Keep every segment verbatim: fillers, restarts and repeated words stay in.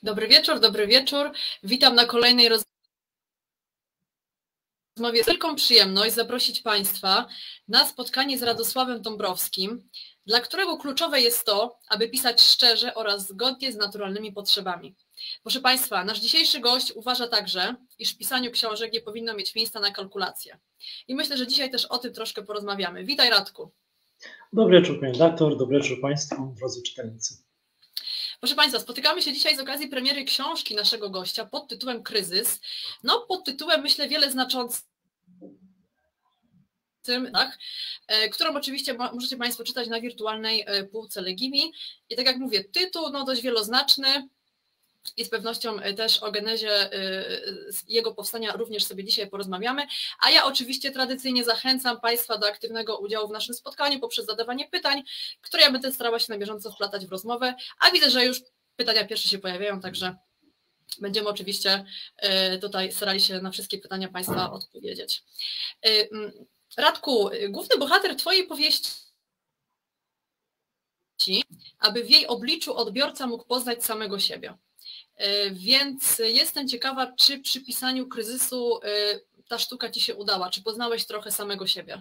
Dobry wieczór, dobry wieczór. Witam na kolejnej rozmowie. Z wielką przyjemność zaprosić Państwa na spotkanie z Radosławem Dąbrowskim, dla którego kluczowe jest to, aby pisać szczerze oraz zgodnie z naturalnymi potrzebami. Proszę Państwa, nasz dzisiejszy gość uważa także, iż w pisaniu książek nie powinno mieć miejsca na kalkulacje. I myślę, że dzisiaj też o tym troszkę porozmawiamy. Witaj, Radku. Dobry wieczór, Pani redaktor, dobry wieczór Państwu, drodzy czytelnicy. Proszę Państwa, spotykamy się dzisiaj z okazji premiery książki naszego gościa pod tytułem Kryzys. No, pod tytułem, myślę, wiele znaczącym, tak, którą oczywiście możecie Państwo czytać na wirtualnej półce Legimi. I tak jak mówię, tytuł no, dość wieloznaczny i z pewnością też o genezie jego powstania również sobie dzisiaj porozmawiamy. A ja oczywiście tradycyjnie zachęcam Państwa do aktywnego udziału w naszym spotkaniu poprzez zadawanie pytań, które ja będę starała się na bieżąco wplatać w rozmowę, a widzę, że już pytania pierwsze się pojawiają, także będziemy oczywiście tutaj starali się na wszystkie pytania Państwa odpowiedzieć. Radku, główny bohater Twojej powieści, aby w jej obliczu odbiorca mógł poznać samego siebie. Więc jestem ciekawa, czy przy pisaniu kryzysu ta sztuka Ci się udała, czy poznałeś trochę samego siebie?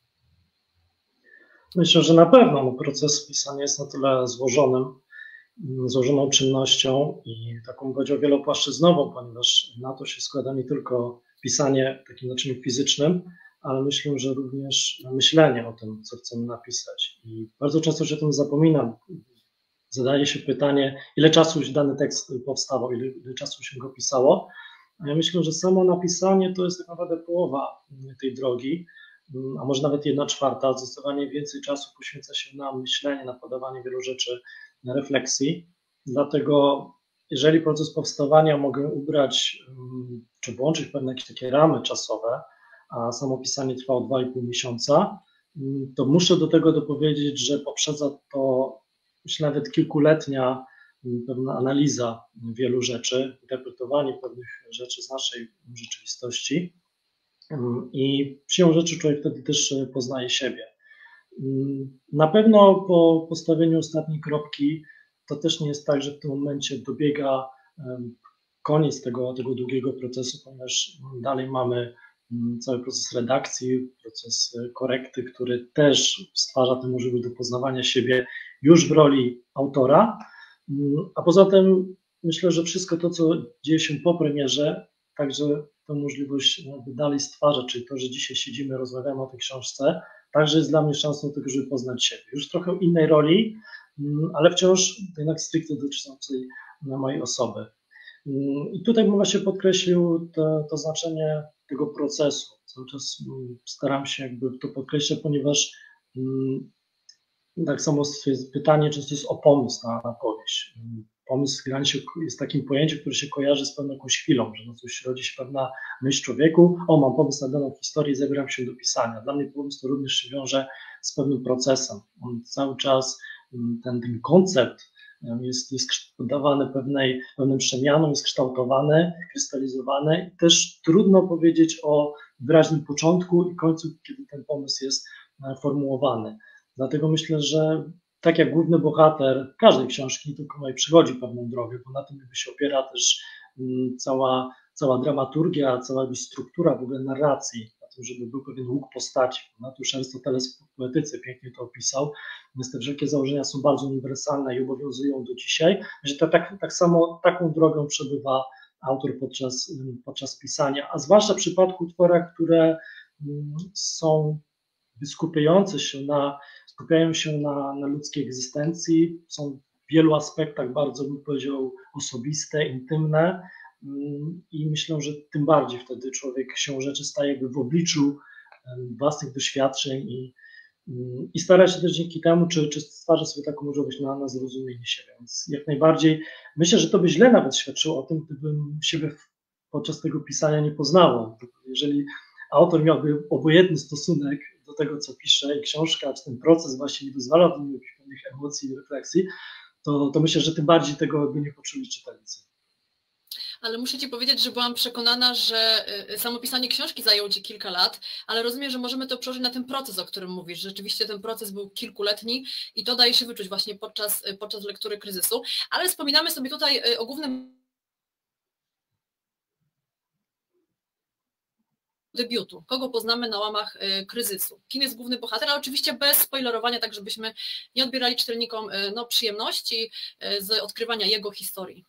Myślę, że na pewno no, proces pisania jest na tyle złożonym, złożoną czynnością i taką, powiedział, wielopłaszczyznową, ponieważ na to się składa nie tylko pisanie w takim naczyniu fizycznym, ale myślę, że również myślenie o tym, co chcemy napisać. I bardzo często się o tym zapominam. Zadaje się pytanie, ile czasu już dany tekst powstawał, ile, ile czasu się go pisało. A ja myślę, że samo napisanie to jest tak naprawdę połowa tej drogi, a może nawet jedna czwarta. Zdecydowanie więcej czasu poświęca się na myślenie, na podawanie wielu rzeczy, na refleksji. Dlatego jeżeli proces powstawania mogę ubrać, czy włączyć pewne jakieś takie ramy czasowe, a samo pisanie trwało dwa i pół miesiąca, to muszę do tego dopowiedzieć, że poprzedza to, myślę, nawet kilkuletnia pewna analiza wielu rzeczy, interpretowanie pewnych rzeczy z naszej rzeczywistości i siłą rzeczy człowiek wtedy też poznaje siebie. Na pewno po postawieniu ostatniej kropki to też nie jest tak, że w tym momencie dobiega koniec tego, tego długiego procesu, ponieważ dalej mamy cały proces redakcji, proces korekty, który też stwarza tę możliwość do poznawania siebie już w roli autora, a poza tym myślę, że wszystko to, co dzieje się po premierze, także tę możliwość dalej stwarza, czyli to, że dzisiaj siedzimy, rozmawiamy o tej książce, także jest dla mnie szansą do tego, żeby poznać siebie. Już w trochę innej roli, ale wciąż jednak stricte dotyczącej mojej osoby. I tutaj bym właśnie podkreślił to, to znaczenie tego procesu. Cały czas staram się jakby to podkreślać, ponieważ tak samo pytanie często jest o pomysł na, na powieść. Pomysł graniczy jest takim pojęciem, które się kojarzy z pewną jakąś chwilą, że no coś rodzi się pewna myśl człowieku, o mam pomysł na daną historię, zabieram się do pisania. Dla mnie pomysł to również się wiąże z pewnym procesem. On cały czas, ten, ten koncept jest, jest poddawany pewnej, pewnym przemianom, jest kształtowany, krystalizowany i też trudno powiedzieć o wyraźnym początku i końcu, kiedy ten pomysł jest formułowany. Dlatego myślę, że tak jak główny bohater każdej książki, nie tylko mojej, przychodzi pewną drogę, bo na tym jakby się opiera też cała, cała dramaturgia, cała jakby struktura w ogóle narracji, na tym, żeby był pewien łuk postaci. Na to już Arystoteles w poetyce pięknie to opisał, więc te wszelkie założenia są bardzo uniwersalne i obowiązują do dzisiaj, że to tak, tak samo taką drogą przebywa autor podczas, podczas pisania, a zwłaszcza w przypadku utworów, które są skupiające się na, skupiają się na, na ludzkiej egzystencji, są w wielu aspektach bardzo, bym powiedział, osobiste, intymne i myślę, że tym bardziej wtedy człowiek się rzeczy staje jakby w obliczu własnych doświadczeń i, i stara się też dzięki temu, czy, czy stwarza sobie taką możliwość na, na zrozumienie siebie. Więc jak najbardziej myślę, że to by źle nawet świadczyło o tym, gdybym siebie podczas tego pisania nie poznało. Jeżeli autor miałby obojętny stosunek do tego, co pisze i książka, czy ten proces właśnie nie dozwala do mnie pewnych emocji i refleksji, to, to myślę, że tym bardziej tego by nie poczuli czytelnicy. Ale muszę Ci powiedzieć, że byłam przekonana, że samo pisanie książki zajęło Ci kilka lat, ale rozumiem, że możemy to przełożyć na ten proces, o którym mówisz. Rzeczywiście ten proces był kilkuletni i to daje się wyczuć właśnie podczas, podczas lektury kryzysu. Ale wspominamy sobie tutaj o głównym debiutu. Kogo poznamy na łamach kryzysu? Kim jest główny bohater? Ale oczywiście bez spoilerowania, tak żebyśmy nie odbierali czytelnikom no, przyjemności z odkrywania jego historii.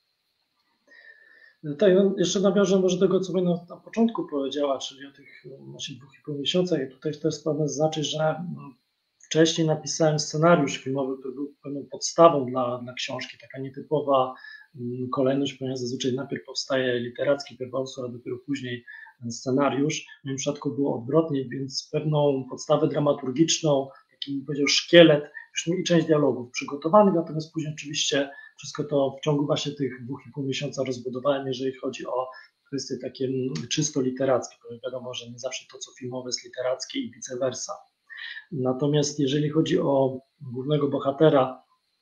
Tak, jeszcze nawiążę może do tego, co Pani na, na początku powiedziała, czyli o tych właśnie dwóch i pół miesiąca. I tutaj też sprawnę zaznaczyć, że wcześniej napisałem scenariusz filmowy, który był pewną podstawą dla, dla książki, taka nietypowa kolejność, ponieważ zazwyczaj najpierw powstaje literacki pierwowzór, a dopiero później scenariusz. W moim przypadku było odwrotnie, więc pewną podstawę dramaturgiczną, taki bym powiedział szkielet, już i część dialogów przygotowanych, natomiast później oczywiście wszystko to w ciągu właśnie tych dwóch i pół miesiąca rozbudowałem, jeżeli chodzi o kwestie takie czysto literackie, bo wiadomo, że nie zawsze to, co filmowe jest literackie i vice versa. Natomiast jeżeli chodzi o głównego bohatera,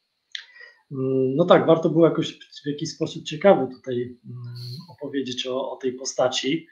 no tak, warto było jakoś w jakiś sposób ciekawy tutaj opowiedzieć o, o tej postaci.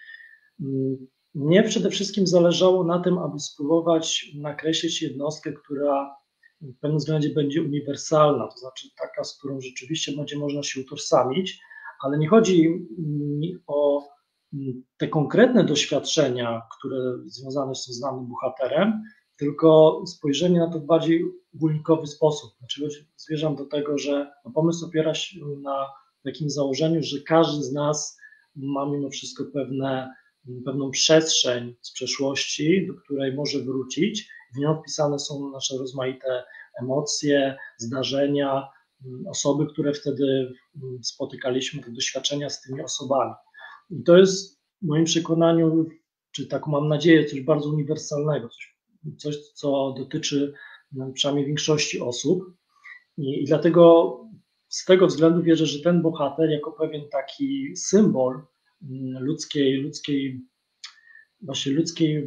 Mnie przede wszystkim zależało na tym, aby spróbować nakreślić jednostkę, która w pewnym względzie będzie uniwersalna, to znaczy taka, z którą rzeczywiście będzie można się utożsamić, ale nie chodzi mi o te konkretne doświadczenia, które związane są z danym bohaterem, tylko spojrzenie na to w bardziej ogólnikowy sposób. Znaczy zmierzam do tego, że no, pomysł opiera się na takim założeniu, że każdy z nas ma mimo wszystko pewne, pewną przestrzeń z przeszłości, do której może wrócić. W nią wpisane są nasze rozmaite emocje, zdarzenia, osoby, które wtedy spotykaliśmy, te doświadczenia z tymi osobami. I to jest w moim przekonaniu, czy taką mam nadzieję, coś bardzo uniwersalnego, coś, coś co dotyczy przynajmniej większości osób. I, I dlatego z tego względu wierzę, że ten bohater jako pewien taki symbol ludzkiej, ludzkiej właśnie ludzkiej,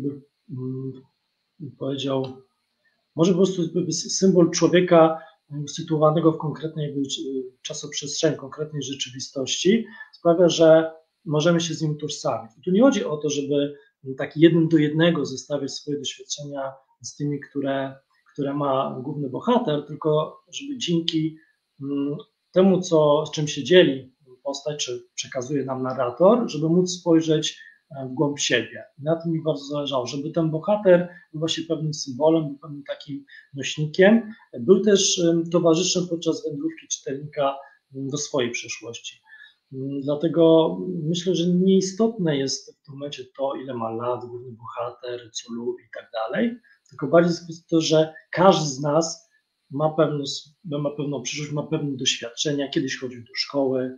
bym powiedział, może po prostu symbol człowieka usytuowanego w konkretnej czasoprzestrzeni, konkretnej rzeczywistości, sprawia, że możemy się z nim utożsamić. I tu nie chodzi o to, żeby tak jeden do jednego zestawiać swoje doświadczenia z tymi, które, które ma główny bohater, tylko żeby dzięki temu, co, z czym się dzieli postać, czy przekazuje nam narrator, żeby móc spojrzeć w głąb siebie. Na tym mi bardzo zależało, żeby ten bohater był właśnie pewnym symbolem, był pewnym takim nośnikiem, był też towarzyszem podczas wędrówki czytelnika do swojej przeszłości. Dlatego myślę, że nieistotne jest w tym momencie to, ile ma lat główny bohater, co lubi i tak dalej, tylko bardziej jest to, że każdy z nas ma pewną, ma pewną przyszłość, ma pewne doświadczenia, kiedyś chodził do szkoły,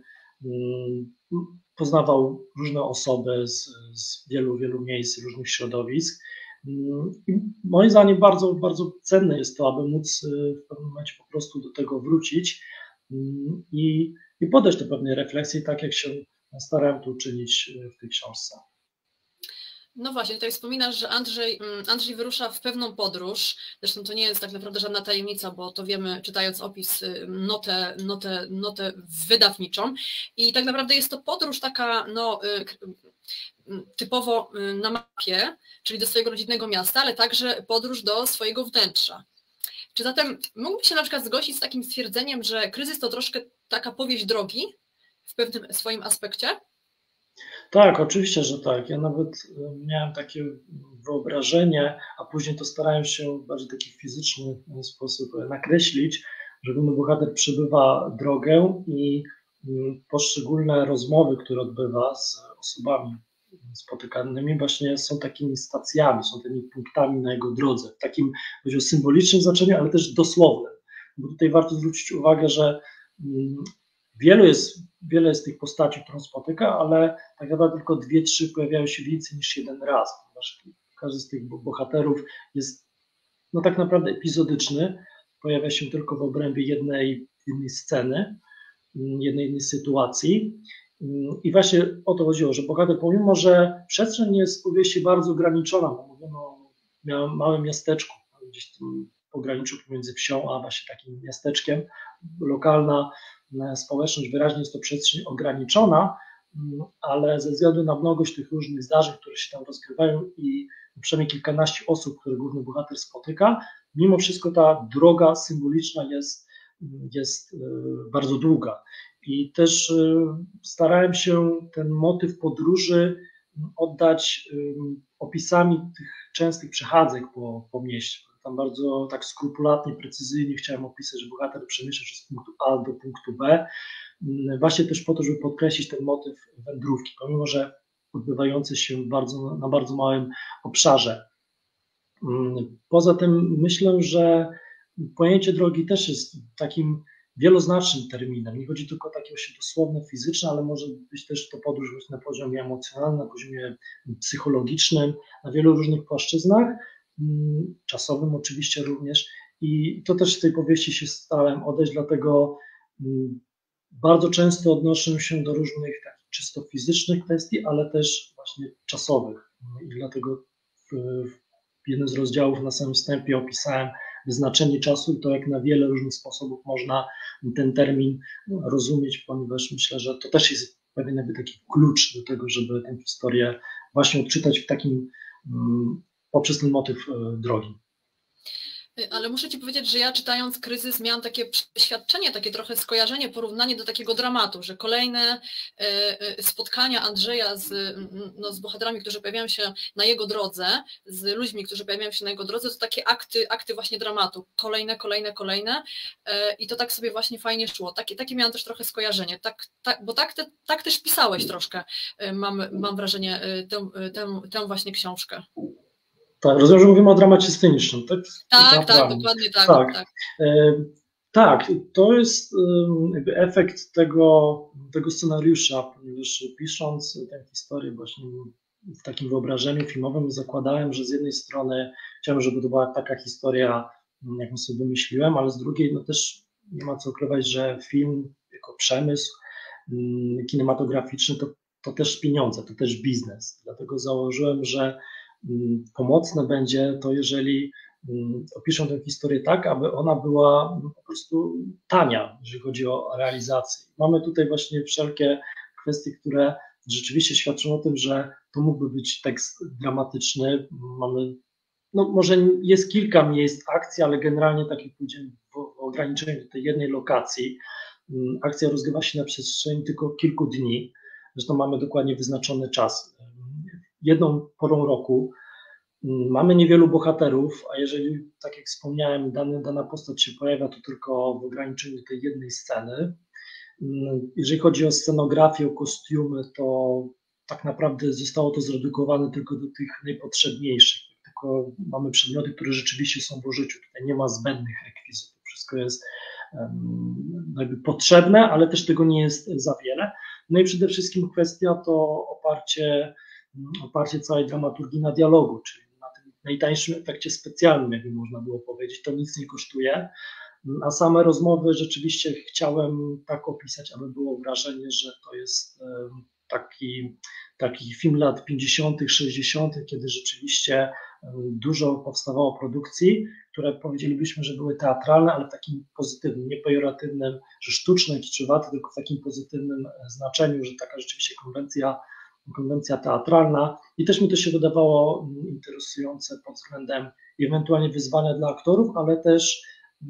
poznawał różne osoby z, z wielu, wielu miejsc, różnych środowisk. I moim zdaniem bardzo, bardzo cenne jest to, aby móc w pewnym momencie po prostu do tego wrócić i, i podejść do pewnej refleksji, tak jak się starałem to uczynić w tej książce. No właśnie, tutaj wspominasz, że Andrzej, Andrzej wyrusza w pewną podróż, zresztą to nie jest tak naprawdę żadna tajemnica, bo to wiemy czytając opis, notę, notę, notę wydawniczą i tak naprawdę jest to podróż taka no, typowo na mapie, czyli do swojego rodzinnego miasta, ale także podróż do swojego wnętrza. Czy zatem mógłby się na przykład zgodzić z takim stwierdzeniem, że kryzys to troszkę taka powieść drogi w pewnym swoim aspekcie? Tak, oczywiście, że tak. Ja nawet miałem takie wyobrażenie, a później to starałem się w bardziej taki fizyczny sposób nakreślić, że główny bohater przebywa drogę i poszczególne rozmowy, które odbywa z osobami spotykanymi, właśnie są takimi stacjami, są tymi punktami na jego drodze, w takim powiedział, symbolicznym znaczeniu, ale też dosłownym. Bo tutaj warto zwrócić uwagę, że Wielu jest, wiele jest tych postaci, którą spotyka, ale tak naprawdę tylko dwie, trzy pojawiają się więcej niż jeden raz, ponieważ każdy z tych bohaterów jest no tak naprawdę epizodyczny, pojawia się tylko w obrębie jednej, jednej sceny, jednej, jednej sytuacji. I właśnie o to chodziło, że bohater, pomimo że przestrzeń jest w powieści bardzo ograniczona, bo mówimy o małym miasteczku, gdzieś tam pograniczu pomiędzy wsią a właśnie takim miasteczkiem, lokalna społeczność, wyraźnie jest to przestrzeń ograniczona, ale ze względu na mnogość tych różnych zdarzeń, które się tam rozgrywają i przynajmniej kilkanaście osób, które główny bohater spotyka, mimo wszystko ta droga symboliczna jest, jest bardzo długa. I też starałem się ten motyw podróży oddać opisami tych częstych przechadzek po, po mieście. Tam bardzo tak skrupulatnie, precyzyjnie chciałem opisać, że bohater przemieszcza się z punktu A do punktu B, właśnie też po to, żeby podkreślić ten motyw wędrówki, pomimo że odbywający się bardzo, na bardzo małym obszarze. Poza tym myślę, że pojęcie drogi też jest takim wieloznacznym terminem. Nie chodzi tylko o takie właśnie dosłowne, fizyczne, ale może być też to podróż na poziomie emocjonalnym, na poziomie psychologicznym, na wielu różnych płaszczyznach, czasowym oczywiście również. I to też w tej powieści się starałem odejść, dlatego bardzo często odnoszę się do różnych takich czysto fizycznych kwestii, ale też właśnie czasowych. I dlatego w, w jednym z rozdziałów na samym wstępie opisałem wyznaczenie czasu i to, jak na wiele różnych sposobów można ten termin rozumieć, ponieważ myślę, że to też jest pewien jakby taki klucz do tego, żeby tę historię właśnie odczytać w takim, poprzez ten motyw drogi. Ale muszę Ci powiedzieć, że ja czytając Kryzys miałam takie przeświadczenie, takie trochę skojarzenie, porównanie do takiego dramatu, że kolejne spotkania Andrzeja z, no, z bohaterami, którzy pojawiają się na jego drodze, z ludźmi, którzy pojawiają się na jego drodze, to takie akty, akty właśnie dramatu. Kolejne, kolejne, kolejne i to tak sobie właśnie fajnie szło. Takie, takie miałam też trochę skojarzenie, tak, tak, bo tak, te, tak też pisałeś troszkę, mam, mam wrażenie, tę, tę, tę właśnie książkę. Tak, rozumiem, że mówimy o dramacie scenicznym, tak? Tak, tak, dokładnie tak. Tak, tak. E, tak, to jest jakby efekt tego, tego scenariusza, ponieważ pisząc tę historię właśnie w takim wyobrażeniu filmowym zakładałem, że z jednej strony chciałem, żeby to była taka historia, jaką sobie wymyśliłem, ale z drugiej no też nie ma co ukrywać, że film jako przemysł kinematograficzny to, to też pieniądze, to też biznes. Dlatego założyłem, że pomocne będzie to, jeżeli opiszą tę historię tak, aby ona była po prostu tania, jeżeli chodzi o realizację. Mamy tutaj właśnie wszelkie kwestie, które rzeczywiście świadczą o tym, że to mógłby być tekst dramatyczny. Mamy, no może jest kilka miejsc akcji, ale generalnie, tak jak powiedziałem, w ograniczeniu do tej jednej lokacji. Akcja rozgrywa się na przestrzeni tylko kilku dni. Zresztą mamy dokładnie wyznaczony czas. Jedną porą roku. Mamy niewielu bohaterów, a jeżeli, tak jak wspomniałem, dany, dana postać się pojawia, to tylko w ograniczeniu tej jednej sceny. Jeżeli chodzi o scenografię, o kostiumy, to tak naprawdę zostało to zredukowane tylko do tych najpotrzebniejszych. Tylko mamy przedmioty, które rzeczywiście są w użyciu. Tutaj nie ma zbędnych rekwizytów. Wszystko jest um, jakby potrzebne, ale też tego nie jest za wiele. No i przede wszystkim kwestia to oparcie oparcie całej dramaturgii na dialogu, czyli na tym najtańszym efekcie specjalnym, jakby można było powiedzieć, to nic nie kosztuje, a same rozmowy rzeczywiście chciałem tak opisać, aby było wrażenie, że to jest taki, taki film lat pięćdziesiątych, sześćdziesiątych, kiedy rzeczywiście dużo powstawało produkcji, które powiedzielibyśmy, że były teatralne, ale w takim pozytywnym, nie pejoratywnym, że sztuczne, kiczowate, tylko w takim pozytywnym znaczeniu, że taka rzeczywiście konwencja konwencja teatralna i też mi to się wydawało interesujące pod względem ewentualnie wyzwania dla aktorów, ale też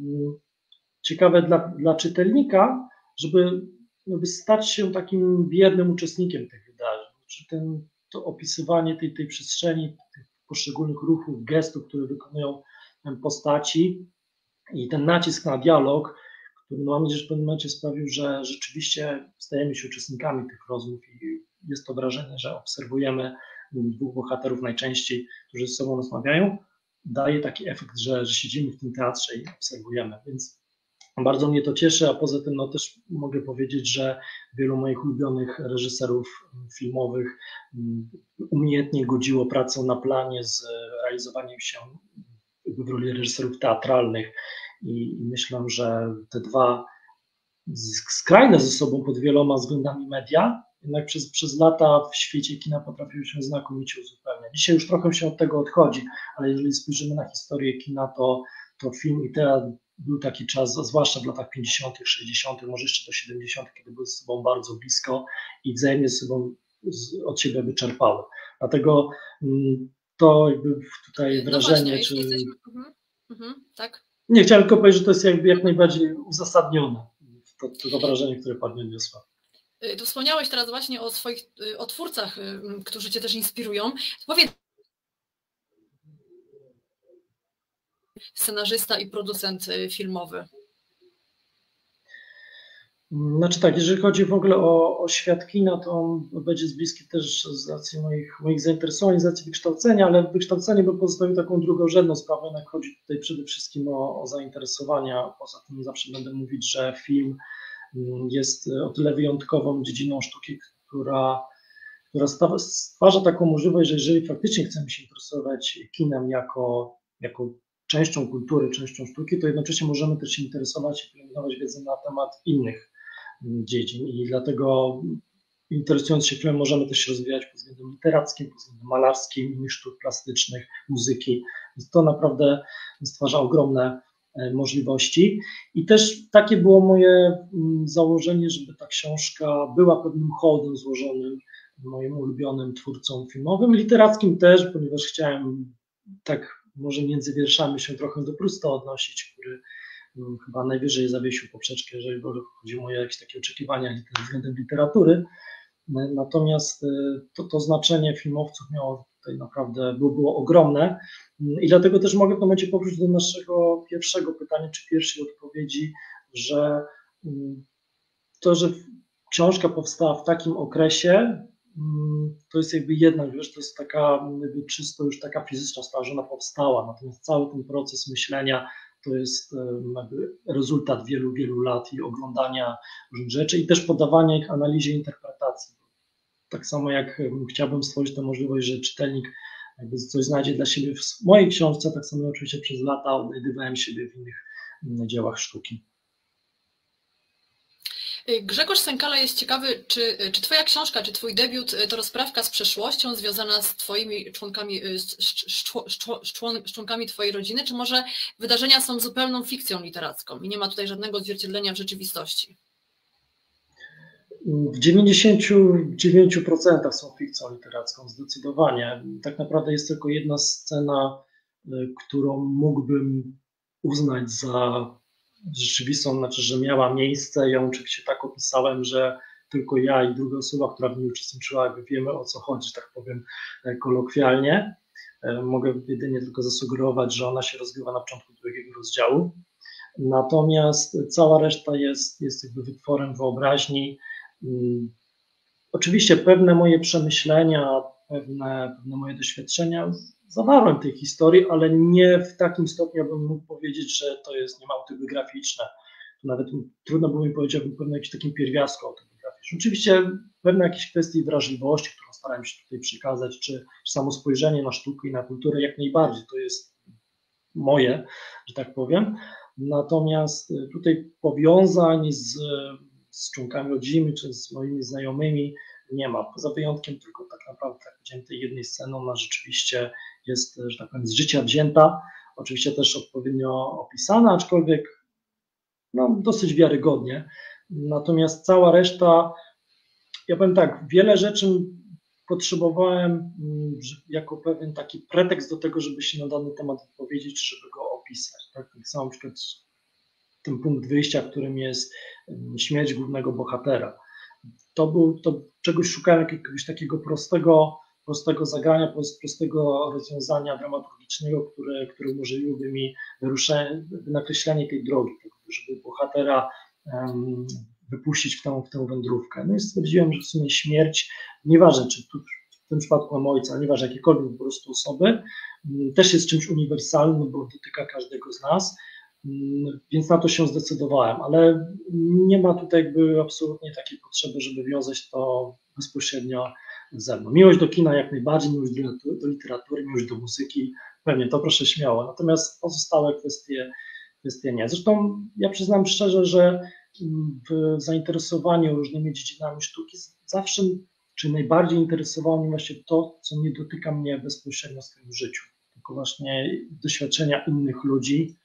ciekawe dla, dla czytelnika, żeby, żeby stać się takim biernym uczestnikiem tych wydarzeń. Czy ten, to opisywanie tej, tej przestrzeni, tych poszczególnych ruchów, gestów, które wykonują postaci i ten nacisk na dialog, który mam nadzieję, że w pewnym momencie sprawił, że rzeczywiście stajemy się uczestnikami tych rozmów i jest to wrażenie, że obserwujemy dwóch bohaterów najczęściej, którzy ze sobą rozmawiają, daje taki efekt, że, że siedzimy w tym teatrze i obserwujemy, więc bardzo mnie to cieszy, a poza tym no, też mogę powiedzieć, że wielu moich ulubionych reżyserów filmowych umiejętnie godziło pracę na planie z realizowaniem się w roli reżyserów teatralnych i myślę, że te dwa skrajne ze sobą pod wieloma względami media, jednak przez, przez lata w świecie kina potrafiły się znakomicie uzupełniać. Dzisiaj już trochę się od tego odchodzi, ale jeżeli spojrzymy na historię kina, to, to film i teatr był taki czas, zwłaszcza w latach pięćdziesiątych, sześćdziesiątych, może jeszcze do siedemdziesiątych, kiedy były ze sobą bardzo blisko i wzajemnie ze sobą od siebie wyczerpały. Dlatego to jakby tutaj wrażenie, no właśnie, czy... jesteśmy... mhm, mhm, tak. Nie, chciałem tylko powiedzieć, że to jest jakby jak najbardziej uzasadnione, to, to wrażenie, które Pani odniosła. Tu wspomniałeś teraz właśnie o swoich, o twórcach, którzy Cię też inspirują. Powiedz, scenarzysta i producent filmowy. Znaczy tak, jeżeli chodzi w ogóle o, o świat kina, to on będzie bliski też z racji moich, moich zainteresowań, z racji wykształcenia, ale wykształcenie bym pozostawił taką drugorzędną sprawę, jednak chodzi tutaj przede wszystkim o, o zainteresowania. Poza tym zawsze będę mówić, że film jest o tyle wyjątkową dziedziną sztuki, która, która stwarza taką możliwość, że jeżeli faktycznie chcemy się interesować kinem jako, jako częścią kultury, częścią sztuki, to jednocześnie możemy też się interesować i pielęgnować wiedzę na temat innych dziedzin i dlatego interesując się filmem możemy też się rozwijać pod względem literackim, pod względem malarskim, innych sztuk plastycznych, muzyki. Więc to naprawdę stwarza ogromne możliwości i też takie było moje założenie, żeby ta książka była pewnym hołdem złożonym moim ulubionym twórcom filmowym, literackim też, ponieważ chciałem tak może między wierszami się trochę do Prusta odnosić, który chyba najwyżej zawiesił poprzeczkę, jeżeli chodzi o moje jakieś takie oczekiwania względem literatury. Natomiast to, to znaczenie filmowców miało tutaj naprawdę, było, było ogromne i dlatego też mogę w tym momencie powrócić do naszego pierwszego pytania, czy pierwszej odpowiedzi, że to, że książka powstała w takim okresie, to jest jakby jedna rzecz, to jest taka jakby czysto już taka fizyczna sprawa, że ona powstała, natomiast cały ten proces myślenia to jest jakby rezultat wielu, wielu lat i oglądania różnych rzeczy i też podawania ich analizie i interpretacji. Tak samo jak chciałbym stworzyć tę możliwość, że czytelnik jakby coś znajdzie dla siebie w mojej książce, tak samo oczywiście przez lata odnajdywałem siebie w innych dziełach sztuki. Grzegorz Sękala jest ciekawy, czy, czy Twoja książka, czy Twój debiut to rozprawka z przeszłością związana z Twoimi członkami, z, z, z członkami Twojej rodziny, czy może wydarzenia są zupełną fikcją literacką i nie ma tutaj żadnego odzwierciedlenia w rzeczywistości? W dziewięćdziesięciu dziewięciu procentach są fikcją literacką, zdecydowanie. Tak naprawdę jest tylko jedna scena, którą mógłbym uznać za rzeczywistą, znaczy, że miała miejsce. Ją oczywiście tak opisałem, że tylko ja i druga osoba, która w niej uczestniczyła, jakby wiemy, o co chodzi, tak powiem kolokwialnie. Mogę jedynie tylko zasugerować, że ona się rozgrywa na początku drugiego rozdziału. Natomiast cała reszta jest, jest jakby wytworem wyobraźni. Oczywiście pewne moje przemyślenia, pewne, pewne moje doświadczenia zawarłem w tej historii, ale nie w takim stopniu, abym mógł powiedzieć, że to jest nie autobiograficzne. To nawet trudno było mi powiedzieć, abym pewnym jakimś takim pierwiastku autobiograficznym. Oczywiście pewne jakieś kwestie wrażliwości, którą starałem się tutaj przekazać, czy, czy samo spojrzenie na sztukę i na kulturę, jak najbardziej to jest moje, że tak powiem. Natomiast tutaj powiązań z, z członkami rodziny, czy z moimi znajomymi nie ma. Poza wyjątkiem tylko tak naprawdę, tak powiedziałem, tej jednej sceny, ona rzeczywiście jest, że tak powiem, z życia wzięta, oczywiście też odpowiednio opisana, aczkolwiek no, dosyć wiarygodnie. Natomiast cała reszta, ja powiem tak, wiele rzeczy potrzebowałem jako pewien taki pretekst do tego, żeby się na dany temat wypowiedzieć, żeby go opisać. Tak, tak samo na przykład ten punkt wyjścia, którym jest śmierć głównego bohatera. To był, to czegoś szukałem, jakiegoś takiego prostego, prostego zagrania, prostego rozwiązania dramaturgicznego, które, które umożliwiłoby mi wyruszenie, nakreślenie tej drogi, żeby bohatera um, wypuścić w tę, w tę wędrówkę. No i stwierdziłem, że w sumie śmierć, nieważne czy tu, w tym przypadku mam ojca, ale nieważne jakiejkolwiek po prostu osoby, też jest czymś uniwersalnym, bo dotyka każdego z nas. Więc na to się zdecydowałem, ale nie ma tutaj jakby absolutnie takiej potrzeby, żeby wiązać to bezpośrednio ze mną. Miłość do kina jak najbardziej, miłość do, do literatury, miłość do muzyki, pewnie to proszę śmiało, natomiast pozostałe kwestie, kwestie nie. Zresztą ja przyznam szczerze, że w zainteresowaniu różnymi dziedzinami sztuki zawsze, czy najbardziej interesowało mnie właśnie to, co nie dotyka mnie bezpośrednio w swoim życiu, tylko właśnie doświadczenia innych ludzi,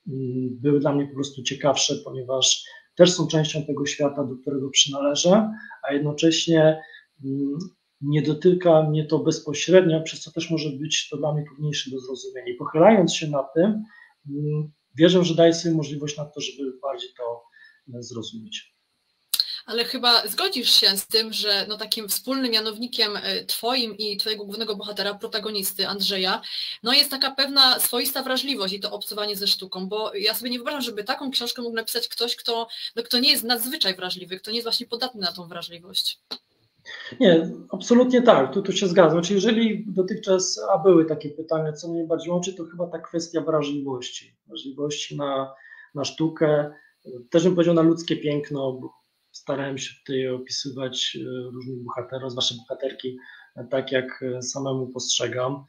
były dla mnie po prostu ciekawsze, ponieważ też są częścią tego świata, do którego przynależę, a jednocześnie nie dotyka mnie to bezpośrednio, przez co też może być to dla mnie trudniejsze do zrozumienia. I pochylając się nad tym, wierzę, że daje sobie możliwość na to, żeby bardziej to zrozumieć. Ale chyba zgodzisz się z tym, że no takim wspólnym mianownikiem twoim i twojego głównego bohatera, protagonisty Andrzeja, no jest taka pewna swoista wrażliwość i to obcowanie ze sztuką, bo ja sobie nie wyobrażam, żeby taką książkę mógł napisać ktoś, kto, no, kto nie jest nadzwyczaj wrażliwy, kto nie jest właśnie podatny na tą wrażliwość. Nie, absolutnie tak, tu, tu się zgadzam. Znaczy, jeżeli dotychczas, a były takie pytania, co mnie bardziej łączy, to chyba ta kwestia wrażliwości, wrażliwości na, na sztukę, też bym powiedział na ludzkie piękno, bo starałem się tutaj opisywać różnych bohaterów, zwłaszcza bohaterki, tak jak samemu postrzegam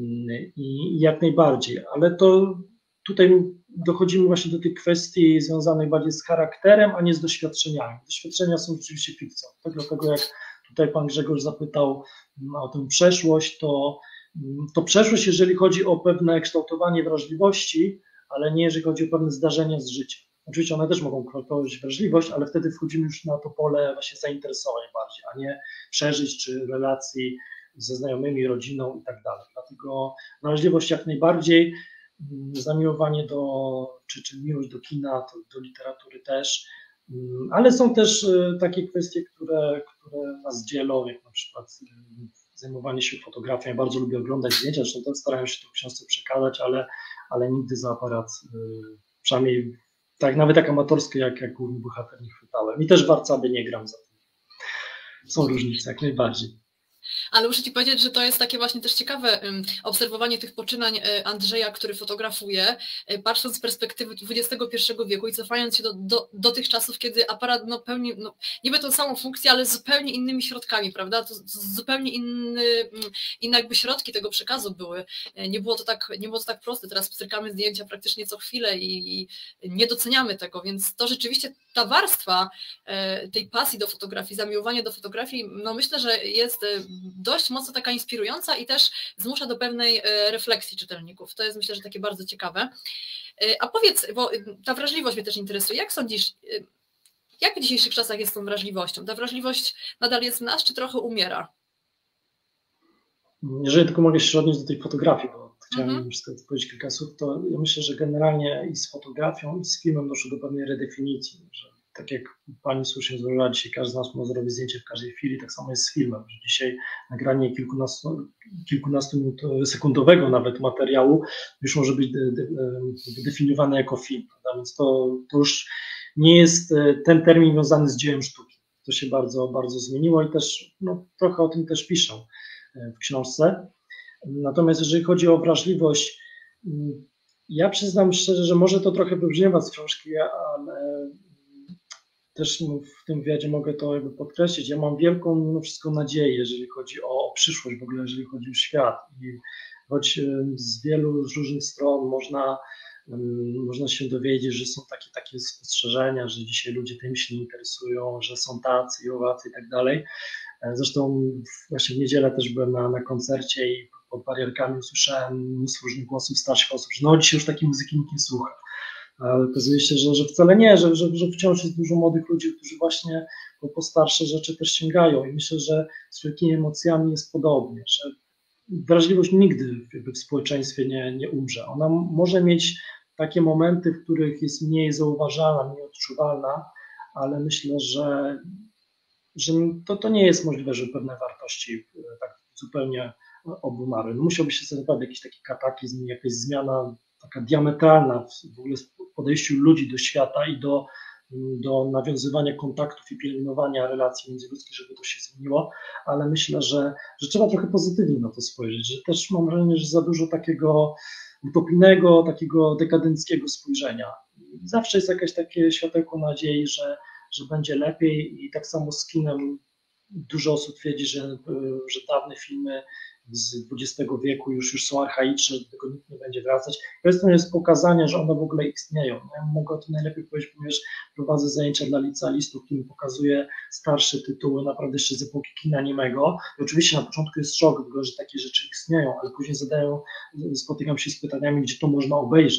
i jak najbardziej, ale to tutaj dochodzimy właśnie do tych kwestii związanych bardziej z charakterem, a nie z doświadczeniami. Doświadczenia są rzeczywiście fikcją, tak dlatego jak tutaj pan Grzegorz zapytał o tę przeszłość, to, to przeszłość, jeżeli chodzi o pewne kształtowanie wrażliwości, ale nie jeżeli chodzi o pewne zdarzenia z życia. Oczywiście one też mogą kształtować wrażliwość, ale wtedy wchodzimy już na to pole właśnie zainteresowań bardziej, a nie przeżyć czy relacji ze znajomymi, rodziną i tak dalej. Dlatego wrażliwość jak najbardziej, zamiłowanie do, czy, czy miłość do kina, to, do literatury też, ale są też takie kwestie, które, które nas dzielą, jak na przykład zajmowanie się fotografią. Ja bardzo lubię oglądać zdjęcia, zresztą też starałem się to w książce przekazać, ale, ale nigdy za aparat, przynajmniej tak nawet tak amatorskie, jak, jak główny bohater, nie chwytałem. I też w warcaby nie gram za tym. Są różnice, jak najbardziej. Ale muszę Ci powiedzieć, że to jest takie właśnie też ciekawe obserwowanie tych poczynań Andrzeja, który fotografuje, patrząc z perspektywy dwudziestego pierwszego wieku i cofając się do, do, do tych czasów, kiedy aparat no, pełni no, niby tą samą funkcję, ale z zupełnie innymi środkami, prawda? To zupełnie inny, inne jakby środki tego przekazu były. Nie było to tak, nie było to tak proste. Teraz pstrykamy zdjęcia praktycznie co chwilę i, i nie doceniamy tego, więc to rzeczywiście ta warstwa tej pasji do fotografii, zamiłowania do fotografii, no myślę, że jest dość mocno taka inspirująca i też zmusza do pewnej refleksji czytelników. To jest myślę, że takie bardzo ciekawe. A powiedz, bo ta wrażliwość mnie też interesuje, jak sądzisz, jak w dzisiejszych czasach jest z tą wrażliwością? Ta wrażliwość nadal jest w nas, czy trochę umiera? Jeżeli tylko mogę się odnieść do tej fotografii, bo chciałem Mhm. już tutaj powiedzieć kilka słów, to ja myślę, że generalnie i z fotografią, i z filmem doszło do pewnej redefinicji, że tak jak pani słusznie zauważyła, dzisiaj każdy z nas może zrobić zdjęcie w każdej chwili, tak samo jest z filmem, że dzisiaj nagranie kilkunastu, kilkunastu sekundowego nawet materiału już może być de, de, definiowane jako film, prawda? Więc to, to już nie jest ten termin związany z dziełem sztuki. To się bardzo, bardzo zmieniło i też no, trochę o tym też piszę w książce. Natomiast jeżeli chodzi o wrażliwość, ja przyznam szczerze, że może to trochę wybrzmiewa z książki, ale też w tym wywiadzie mogę to jakby podkreślić. Ja mam wielką mimo wszystko nadzieję, jeżeli chodzi o, o przyszłość, w ogóle jeżeli chodzi o świat. I choć z wielu z różnych stron można, można się dowiedzieć, że są takie, takie spostrzeżenia, że dzisiaj ludzie tym się nie interesują, że są tacy i owacy i tak dalej. Zresztą właśnie w niedzielę też byłem na, na koncercie i pod barierkami usłyszałem mnóstwo różnych głosów starszych osób, że no dzisiaj już takiej muzyki nikt nie słucha. Ale okazuje się, że, że wcale nie, że, że, że wciąż jest dużo młodych ludzi, którzy właśnie po, po starsze rzeczy też sięgają i myślę, że z wielkimi emocjami jest podobnie, że wrażliwość nigdy w społeczeństwie nie, nie umrze. Ona może mieć takie momenty, w których jest mniej zauważalna, mniej odczuwalna, ale myślę, że, że to, to nie jest możliwe, że pewne wartości tak zupełnie obumarły. No musiałby się naprawdę jakiś taki kataklizm, jakaś zmiana taka diametralna w ogóle w podejściu ludzi do świata i do, do nawiązywania kontaktów i pielęgnowania relacji międzyludzkich, żeby to się zmieniło, ale myślę, że, że trzeba trochę pozytywnie na to spojrzeć, że też mam wrażenie, że za dużo takiego utopijnego, takiego dekadenckiego spojrzenia. Zawsze jest jakieś takie światełko nadziei, że, że będzie lepiej i tak samo z kinem dużo osób twierdzi, że, że dawne filmy z dwudziestego wieku już, już są archaiczne, do tego nikt nie będzie wracać. Kwestią jest pokazanie, że one w ogóle istnieją. Ja mogę o tym najlepiej powiedzieć, ponieważ prowadzę zajęcia dla licealistów, którym pokazuję starsze tytuły, naprawdę jeszcze z epoki kina niemego. I oczywiście na początku jest szok, w ogóle, że takie rzeczy istnieją, ale później zadają, spotykam się z pytaniami, gdzie to można obejrzeć.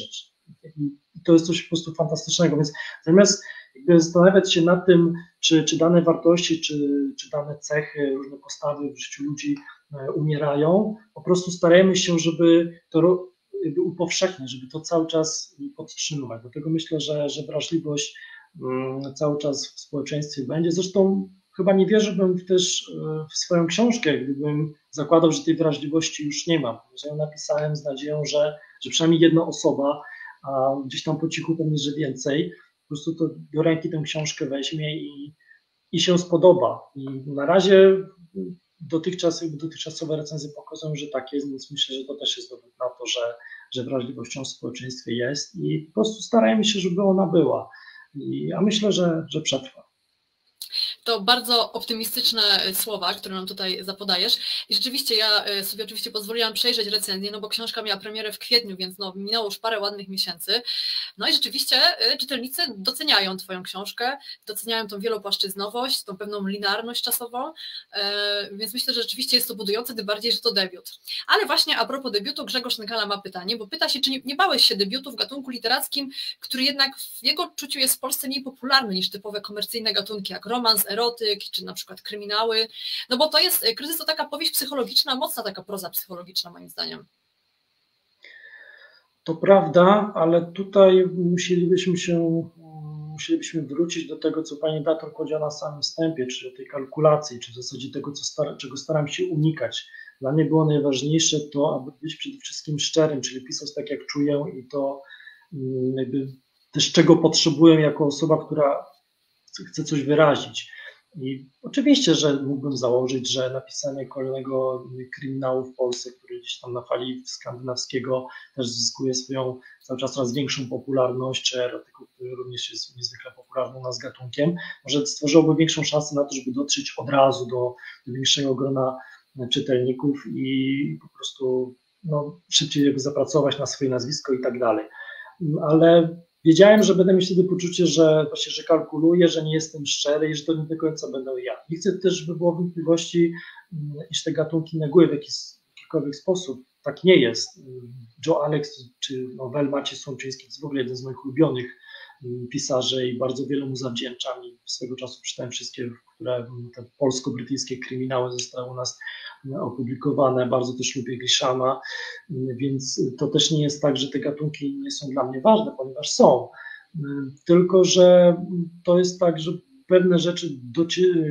I to jest coś po prostu fantastycznego, więc zamiast jakby zastanawiać się nad tym, czy, czy dane wartości, czy, czy dane cechy, różne postawy w życiu ludzi umierają, po prostu starajmy się, żeby to jakby upowszechniać, żeby to cały czas podtrzymywać. Dlatego myślę, że, że wrażliwość cały czas w społeczeństwie będzie. Zresztą chyba nie wierzyłbym też w swoją książkę, gdybym zakładał, że tej wrażliwości już nie mam. Że ją napisałem z nadzieją, że, że przynajmniej jedna osoba, a gdzieś tam po cichu pewnie, że więcej, po prostu to do ręki tę książkę weźmie i, i się spodoba. I na razie dotychczas, jakby dotychczasowe recenzje pokazują, że tak jest, więc myślę, że to też jest dowód na to, że, że wrażliwością w społeczeństwie jest i po prostu starajmy się, żeby ona była. I, a myślę, że, że przetrwa. To bardzo optymistyczne słowa, które nam tutaj zapodajesz. I rzeczywiście ja sobie oczywiście pozwoliłam przejrzeć recenzję, no bo książka miała premierę w kwietniu, więc no, minęło już parę ładnych miesięcy. No i rzeczywiście czytelnicy doceniają Twoją książkę, doceniają tą wielopłaszczyznowość, tą pewną linearność czasową, więc myślę, że rzeczywiście jest to budujące, tym bardziej, że to debiut. Ale właśnie a propos debiutu, Grzegorz Nykala ma pytanie, bo pyta się, czy nie, nie bałeś się debiutu w gatunku literackim, który jednak w jego odczuciu jest w Polsce mniej popularny niż typowe komercyjne gatunki, jak romans, erotyk, czy na przykład kryminały, no bo to jest, Kryzys to taka powieść psychologiczna, mocna taka proza psychologiczna moim zdaniem. To prawda, ale tutaj musielibyśmy się, musielibyśmy wrócić do tego, co pani redaktor powiedziała na samym wstępie, czyli o tej kalkulacji, czy w zasadzie tego, co star- czego staram się unikać. Dla mnie było najważniejsze to, aby być przede wszystkim szczerym, czyli pisać tak, jak czuję i to jakby też czego potrzebuję jako osoba, która chce coś wyrazić. I oczywiście, że mógłbym założyć, że napisanie kolejnego kryminału w Polsce, który gdzieś tam na fali skandynawskiego też zyskuje swoją cały czas coraz większą popularność, czy erotyku, który również jest niezwykle popularny u nas gatunkiem, może stworzyłoby większą szansę na to, żeby dotrzeć od razu do, do większego grona czytelników i po prostu no, szybciej jakby zapracować na swoje nazwisko i tak dalej. Ale wiedziałem, że będę mieć wtedy poczucie, że właśnie, że kalkuluję, że nie jestem szczery i że to nie do końca będę ja. Nie chcę też, żeby było wątpliwości, iż te gatunki neguję w jakiś, jakikolwiek sposób. Tak nie jest. Joe Alex czy Nowel Maciej Słomczyński to jest w ogóle jeden z moich ulubionych pisarzy i bardzo wiele mu zawdzięczam. I swego czasu czytałem wszystkie, które te polsko-brytyjskie kryminały zostały u nas opublikowane. Bardzo też lubię Grishama, więc to też nie jest tak, że te gatunki nie są dla mnie ważne, ponieważ są. Tylko że to jest tak, że pewne rzeczy do,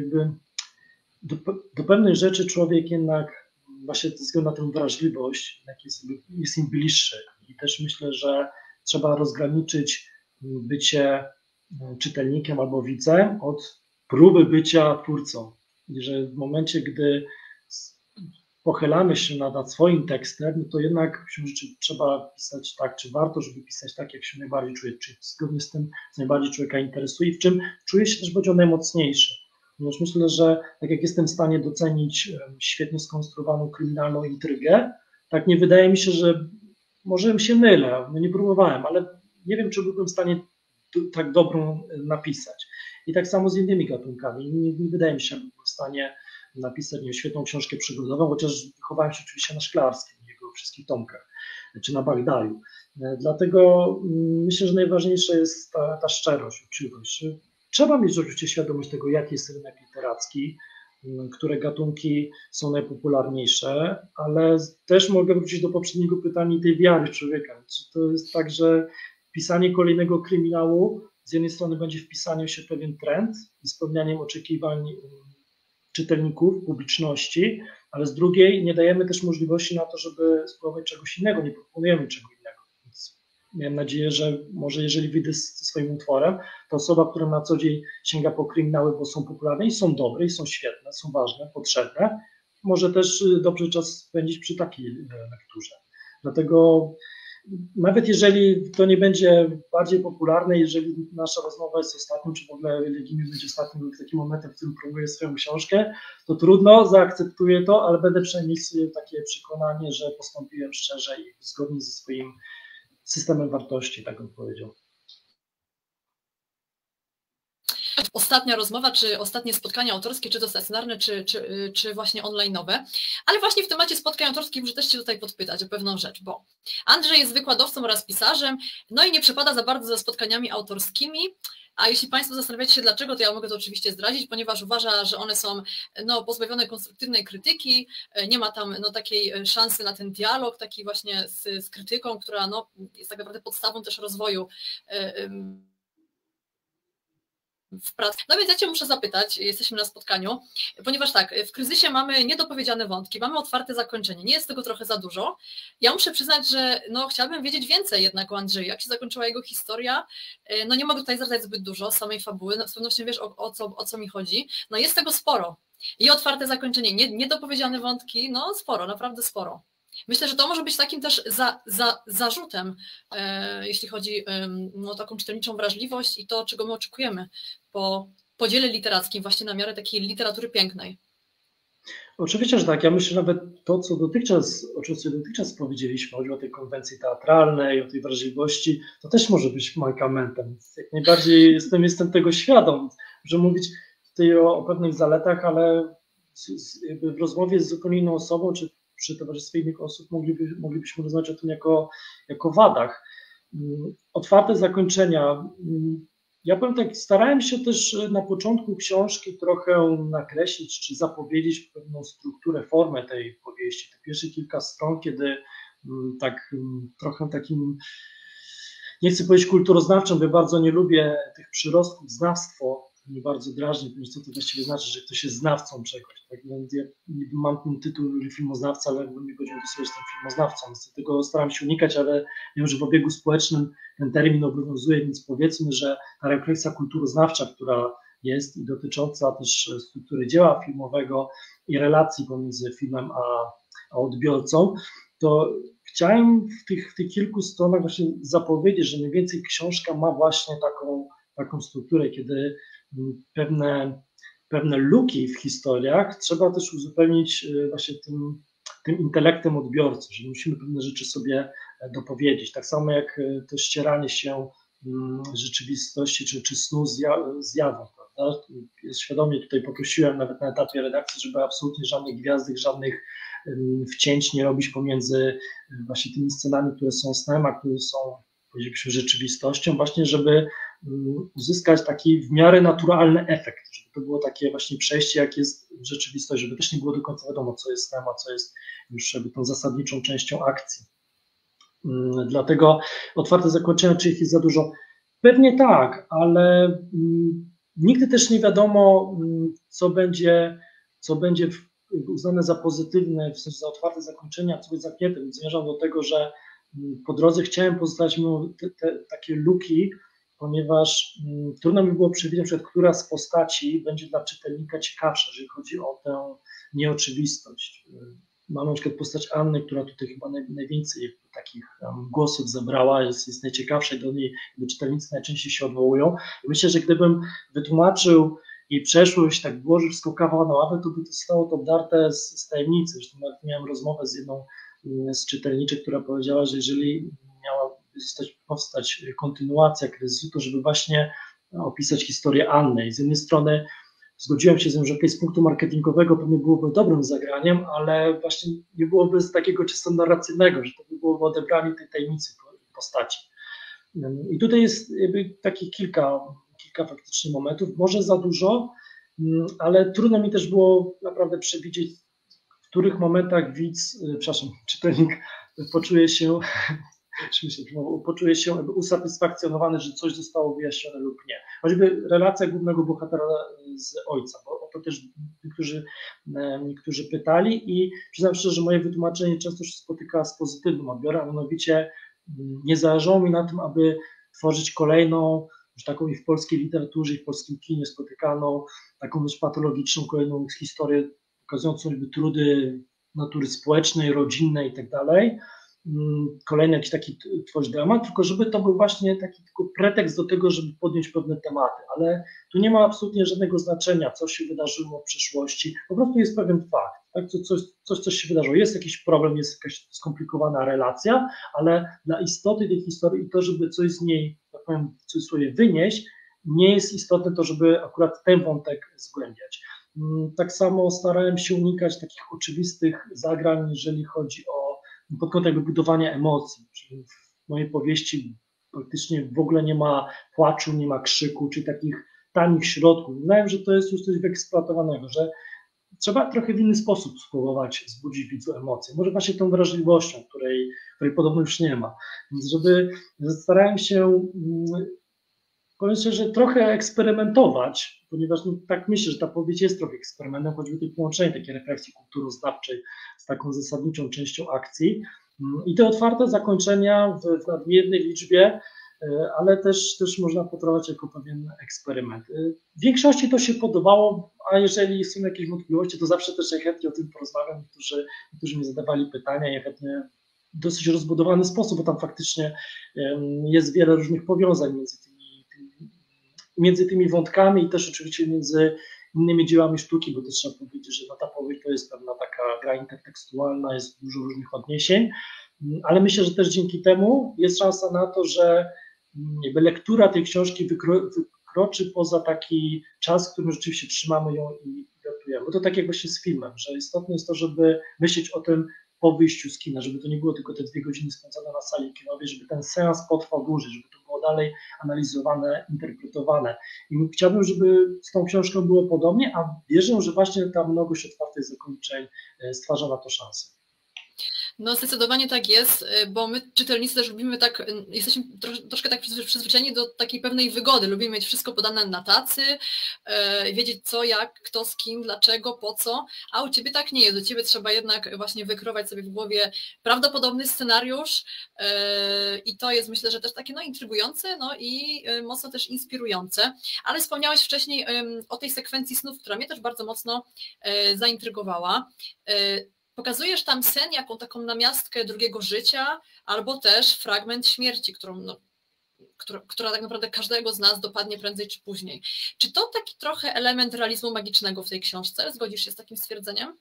do, do pewnych rzeczy człowiek jednak właśnie ze względu na tę wrażliwość jednak jest, jest im bliższy. I też myślę, że trzeba rozgraniczyć bycie czytelnikiem albo widzem od próby bycia twórcą. I że w momencie, gdy pochylamy się nad, nad swoim tekstem, no to jednak się rzeczy trzeba pisać tak, czy warto, żeby pisać tak, jak się najbardziej czuje, czy zgodnie z tym, co najbardziej człowieka interesuje i w czym czuje się też będzie najmocniejszy. Ponieważ myślę, że tak jak jestem w stanie docenić świetnie skonstruowaną kryminalną intrygę, tak nie wydaje mi się, że może się mylę, no nie próbowałem, ale nie wiem, czy byłbym w stanie tak dobrą napisać. I tak samo z innymi gatunkami. Nie, nie wydaje mi się, że byłbym w stanie napisać nie, świetną książkę przygodową, chociaż wychowałem się oczywiście na Szklarskim, jego wszystkich tomkach, czy na Bagdaju. Dlatego myślę, że najważniejsza jest ta, ta szczerość, uczciwość. Trzeba mieć oczywiście świadomość tego, jaki jest rynek literacki, które gatunki są najpopularniejsze, ale też mogę wrócić do poprzedniego pytania tej wiary człowieka. Czy to jest tak, że pisanie kolejnego kryminału z jednej strony będzie wpisaniem się w pewien trend i spełnianiem oczekiwań czytelników, publiczności, ale z drugiej nie dajemy też możliwości na to, żeby spróbować czegoś innego, nie proponujemy czego innego. Więc miałem nadzieję, że może jeżeli wyjdę ze swoim utworem, to osoba, która na co dzień sięga po kryminały, bo są popularne i są dobre, i są świetne, są ważne, potrzebne, może też dobrze czas spędzić przy takiej lekturze. Dlatego nawet jeżeli to nie będzie bardziej popularne, jeżeli nasza rozmowa jest ostatnią, czy w ogóle Legimi będzie ostatnim takim momentem, w którym promuję swoją książkę, to trudno, zaakceptuję to, ale będę przynajmniej sobie takie przekonanie, że postąpiłem szczerze i zgodnie ze swoim systemem wartości, tak bym powiedział. ostatnia rozmowa, czy ostatnie spotkania autorskie, czy to stacjonarne, czy, czy, czy właśnie online'owe. Ale właśnie w temacie spotkań autorskich muszę też Cię tutaj podpytać o pewną rzecz, bo Andrzej jest wykładowcą oraz pisarzem, no i nie przepada za bardzo za spotkaniami autorskimi. A jeśli Państwo zastanawiacie się dlaczego, to ja mogę to oczywiście zdradzić, ponieważ uważa, że one są no, pozbawione konstruktywnej krytyki, nie ma tam no, takiej szansy na ten dialog, taki właśnie z, z krytyką, która no, jest tak naprawdę podstawą też rozwoju w pracy. No więc ja Cię muszę zapytać, jesteśmy na spotkaniu, ponieważ tak, w kryzysie mamy niedopowiedziane wątki, mamy otwarte zakończenie, nie jest tego trochę za dużo. Ja muszę przyznać, że no, chciałabym wiedzieć więcej jednak o Andrzeju, jak się zakończyła jego historia. No nie mogę tutaj zdradzać zbyt dużo samej fabuły, no, z pewnością wiesz o, o, co, o co mi chodzi. No jest tego sporo. I otwarte zakończenie, nie, niedopowiedziane wątki, no sporo, naprawdę sporo. Myślę, że to może być takim też za, za, zarzutem, e, jeśli chodzi e, no, o taką czytelniczą wrażliwość i to, czego my oczekujemy po podziale literackim, właśnie na miarę takiej literatury pięknej. Oczywiście, że tak. Ja myślę, że nawet to, co dotychczas, o czym sobie dotychczas powiedzieliśmy, chodzi o tej konwencji teatralnej, o tej wrażliwości, to też może być mankamentem. Jak najbardziej jestem, jestem tego świadom, że mówić tutaj o, o pewnych zaletach, ale z, z, w rozmowie z zupełnie inną osobą, czy przy towarzystwie innych osób mogliby, moglibyśmy rozmawiać o tym jako, jako wadach. Otwarte zakończenia. Ja powiem tak, starałem się też na początku książki trochę nakreślić, czy zapowiedzieć pewną strukturę, formę tej powieści. Te pierwsze kilka stron, kiedy tak trochę takim, nie chcę powiedzieć kulturoznawczym, bo bardzo nie lubię tych przyrostków, znawstwo, mnie bardzo drażni, ponieważ co to właściwie znaczy, że ktoś jest znawcą czegoś. Tak? Więc ja mam ten tytuł filmoznawca, ale nie powiedział to sobie, że jestem filmoznawcą, więc tego staram się unikać, ale wiem, że w obiegu społecznym ten termin obowiązuje, więc powiedzmy, że ta refleksja kulturoznawcza, która jest i dotycząca też struktury dzieła filmowego i relacji pomiędzy filmem a, a odbiorcą, to chciałem w tych, w tych kilku stronach właśnie zapowiedzieć, że mniej więcej książka ma właśnie taką, taką strukturę, kiedy pewne, pewne luki w historiach trzeba też uzupełnić właśnie tym, tym intelektem odbiorcy, że musimy pewne rzeczy sobie dopowiedzieć. Tak samo jak to ścieranie się rzeczywistości czy, czy snu zjawą, prawda? Świadomie tutaj poprosiłem nawet na etapie redakcji, żeby absolutnie żadnych gwiazdek, żadnych wcięć nie robić pomiędzy właśnie tymi scenami, które są snem, a które są, powiedzielibyśmy, rzeczywistością, właśnie żeby uzyskać taki w miarę naturalny efekt, żeby to było takie właśnie przejście, jak jest rzeczywistość, żeby też nie było do końca wiadomo, co jest snem, a co jest już jakby tą zasadniczą częścią akcji. Dlatego otwarte zakończenia, czy ich jest za dużo? Pewnie tak, ale nigdy też nie wiadomo, co będzie, co będzie uznane za pozytywne, w sensie za otwarte zakończenia, co będzie zamknięte. Więc zmierzam do tego, że po drodze chciałem pozostawić te, te, takie luki, ponieważ mm, trudno mi było przewidzieć, na przykład, która z postaci będzie dla czytelnika ciekawsza, jeżeli chodzi o tę nieoczywistość. Mamy na przykład postać Anny, która tutaj chyba naj, najwięcej takich um, głosów zebrała, jest, jest najciekawsza i do niej czytelnicy najczęściej się odwołują. I myślę, że gdybym wytłumaczył jej przeszłość, tak włożył wszystko kawał na ławę, to by zostało to obdarte z, z tajemnicy. Zresztą nawet miałem rozmowę z jedną z czytelniczek, która powiedziała, że jeżeli miała zostać, powstać kontynuacja kryzysu, to żeby właśnie opisać historię Anny. I z jednej strony zgodziłem się z tym, że z punktu marketingowego pewnie byłoby dobrym zagraniem, ale właśnie nie byłoby z takiego czysto narracyjnego, że to by byłoby odebranie tej tajemnicy postaci. I tutaj jest jakby takich kilka, kilka faktycznie momentów, może za dużo, ale trudno mi też było naprawdę przewidzieć, w których momentach widz, przepraszam, czytelnik poczuje się poczuje się jakby usatysfakcjonowany, że coś zostało wyjaśnione lub nie. Choćby relacja głównego bohatera z ojca, bo o to też niektórzy, niektórzy pytali i przyznam szczerze, że moje wytłumaczenie często się spotyka z pozytywnym odbiorem, a mianowicie nie zależało mi na tym, aby tworzyć kolejną, już taką i w polskiej literaturze, i w polskim kinie spotykaną, taką już patologiczną kolejną historię pokazującą jakby trudy natury społecznej, rodzinnej i tak dalej, kolejny jakiś taki tworzyć dramat, tylko żeby to był właśnie taki tylko pretekst do tego, żeby podjąć pewne tematy, ale tu nie ma absolutnie żadnego znaczenia, co się wydarzyło w przeszłości, po prostu jest pewien fakt, tak? Co, coś, coś, coś się wydarzyło, jest jakiś problem, jest jakaś skomplikowana relacja, ale dla istoty tej historii i to, żeby coś z niej, tak powiem w cudzysłowie, wynieść, nie jest istotne to, żeby akurat ten wątek zgłębiać. Tak samo starałem się unikać takich oczywistych zagrań, jeżeli chodzi o pod kątem budowania emocji. W mojej powieści praktycznie w ogóle nie ma płaczu, nie ma krzyku, czy takich tanich środków. Uznałem, że to jest już coś wyeksploatowanego, że trzeba trochę w inny sposób spróbować wzbudzić widzu emocje. Może właśnie tą wrażliwością, której, której podobno już nie ma. Więc żeby starałem się, powiem szczerze, trochę eksperymentować, ponieważ no, tak myślę, że ta powieść jest trochę eksperymentem, choćby to połączenie takiej refleksji kulturoznawczej z taką zasadniczą częścią akcji. I te otwarte zakończenia w, w nadmiernej liczbie, ale też, też można potraktować jako pewien eksperyment. W większości to się podobało, a jeżeli są jakieś wątpliwości, to zawsze też ja chętnie o tym porozmawiam. Niektórzy, niektórzy mi zadawali pytania, ja chętnie w dosyć rozbudowany sposób, bo tam faktycznie jest wiele różnych powiązań między tymi, tymi, między tymi wątkami i też oczywiście między innymi dziełami sztuki, bo też trzeba powiedzieć, że no ta powieść to jest pewna taka gra intertekstualna, jest dużo różnych odniesień, ale myślę, że też dzięki temu jest szansa na to, że jakby lektura tej książki wykro, wykroczy poza taki czas, w którym rzeczywiście trzymamy ją i gotujemy. Bo to tak jak właśnie z filmem, że istotne jest to, żeby myśleć o tym po wyjściu z kina, żeby to nie było tylko te dwie godziny spędzone na sali kinowej, żeby ten seans potrwał dłużej, żeby to było dalej analizowane, interpretowane. I chciałbym, żeby z tą książką było podobnie, a wierzę, że właśnie ta mnogość otwartych zakończeń stwarza na to szansę. No zdecydowanie tak jest, bo my czytelnicy też lubimy tak, jesteśmy troszkę tak przyzwyczajeni do takiej pewnej wygody, lubimy mieć wszystko podane na tacy, wiedzieć co, jak, kto z kim, dlaczego, po co, a u Ciebie tak nie jest, u Ciebie trzeba jednak właśnie wykrować sobie w głowie prawdopodobny scenariusz i to jest myślę, że też takie no intrygujące, no i mocno też inspirujące, ale wspomniałeś wcześniej o tej sekwencji snów, która mnie też bardzo mocno zaintrygowała. Pokazujesz tam sen, jaką taką namiastkę drugiego życia, albo też fragment śmierci, którą, no, która, która tak naprawdę każdego z nas dopadnie prędzej czy później. Czy to taki trochę element realizmu magicznego w tej książce? Zgodzisz się z takim stwierdzeniem?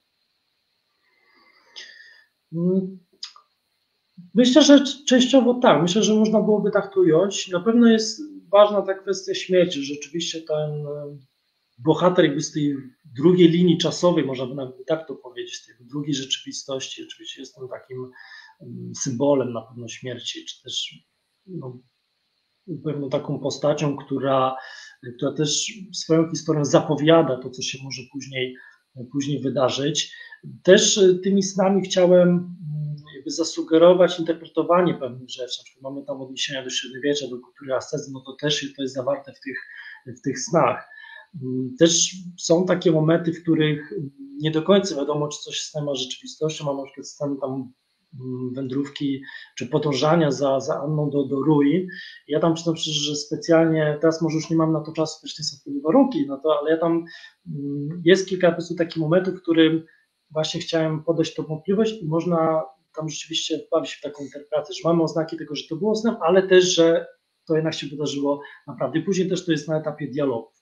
Myślę, że częściowo tak. Myślę, że można byłoby tak to ująć. Na pewno jest ważna ta kwestia śmierci. Rzeczywiście ten bohater jakby z tej drugiej linii czasowej, można by nawet tak to powiedzieć, z tej drugiej rzeczywistości, oczywiście jest on takim symbolem na pewno śmierci, czy też no, pewną taką postacią, która, która też swoją historią zapowiada to, co się może później, później wydarzyć. Też tymi snami chciałem jakby zasugerować interpretowanie pewnych rzeczy. Na przykład mamy tam odniesienia do średniowiecza, do kultury ascezy, no to też to jest zawarte w tych, w tych snach. Też są takie momenty, w których nie do końca wiadomo, czy coś z ma rzeczywistością, mam na przykład stan tam wędrówki, czy podążania za, za Anną do, do ruin. Ja tam przyznam szczerze, że specjalnie, teraz może już nie mam na to czasu, też nie są wtedy warunki na to, ale ja tam jest kilka po prostu takich momentów, w którym właśnie chciałem podać tą wątpliwość i można tam rzeczywiście wbawić się w taką interpretację, że mamy oznaki tego, że to było snem, ale też, że to jednak się wydarzyło naprawdę. I później też to jest na etapie dialogów.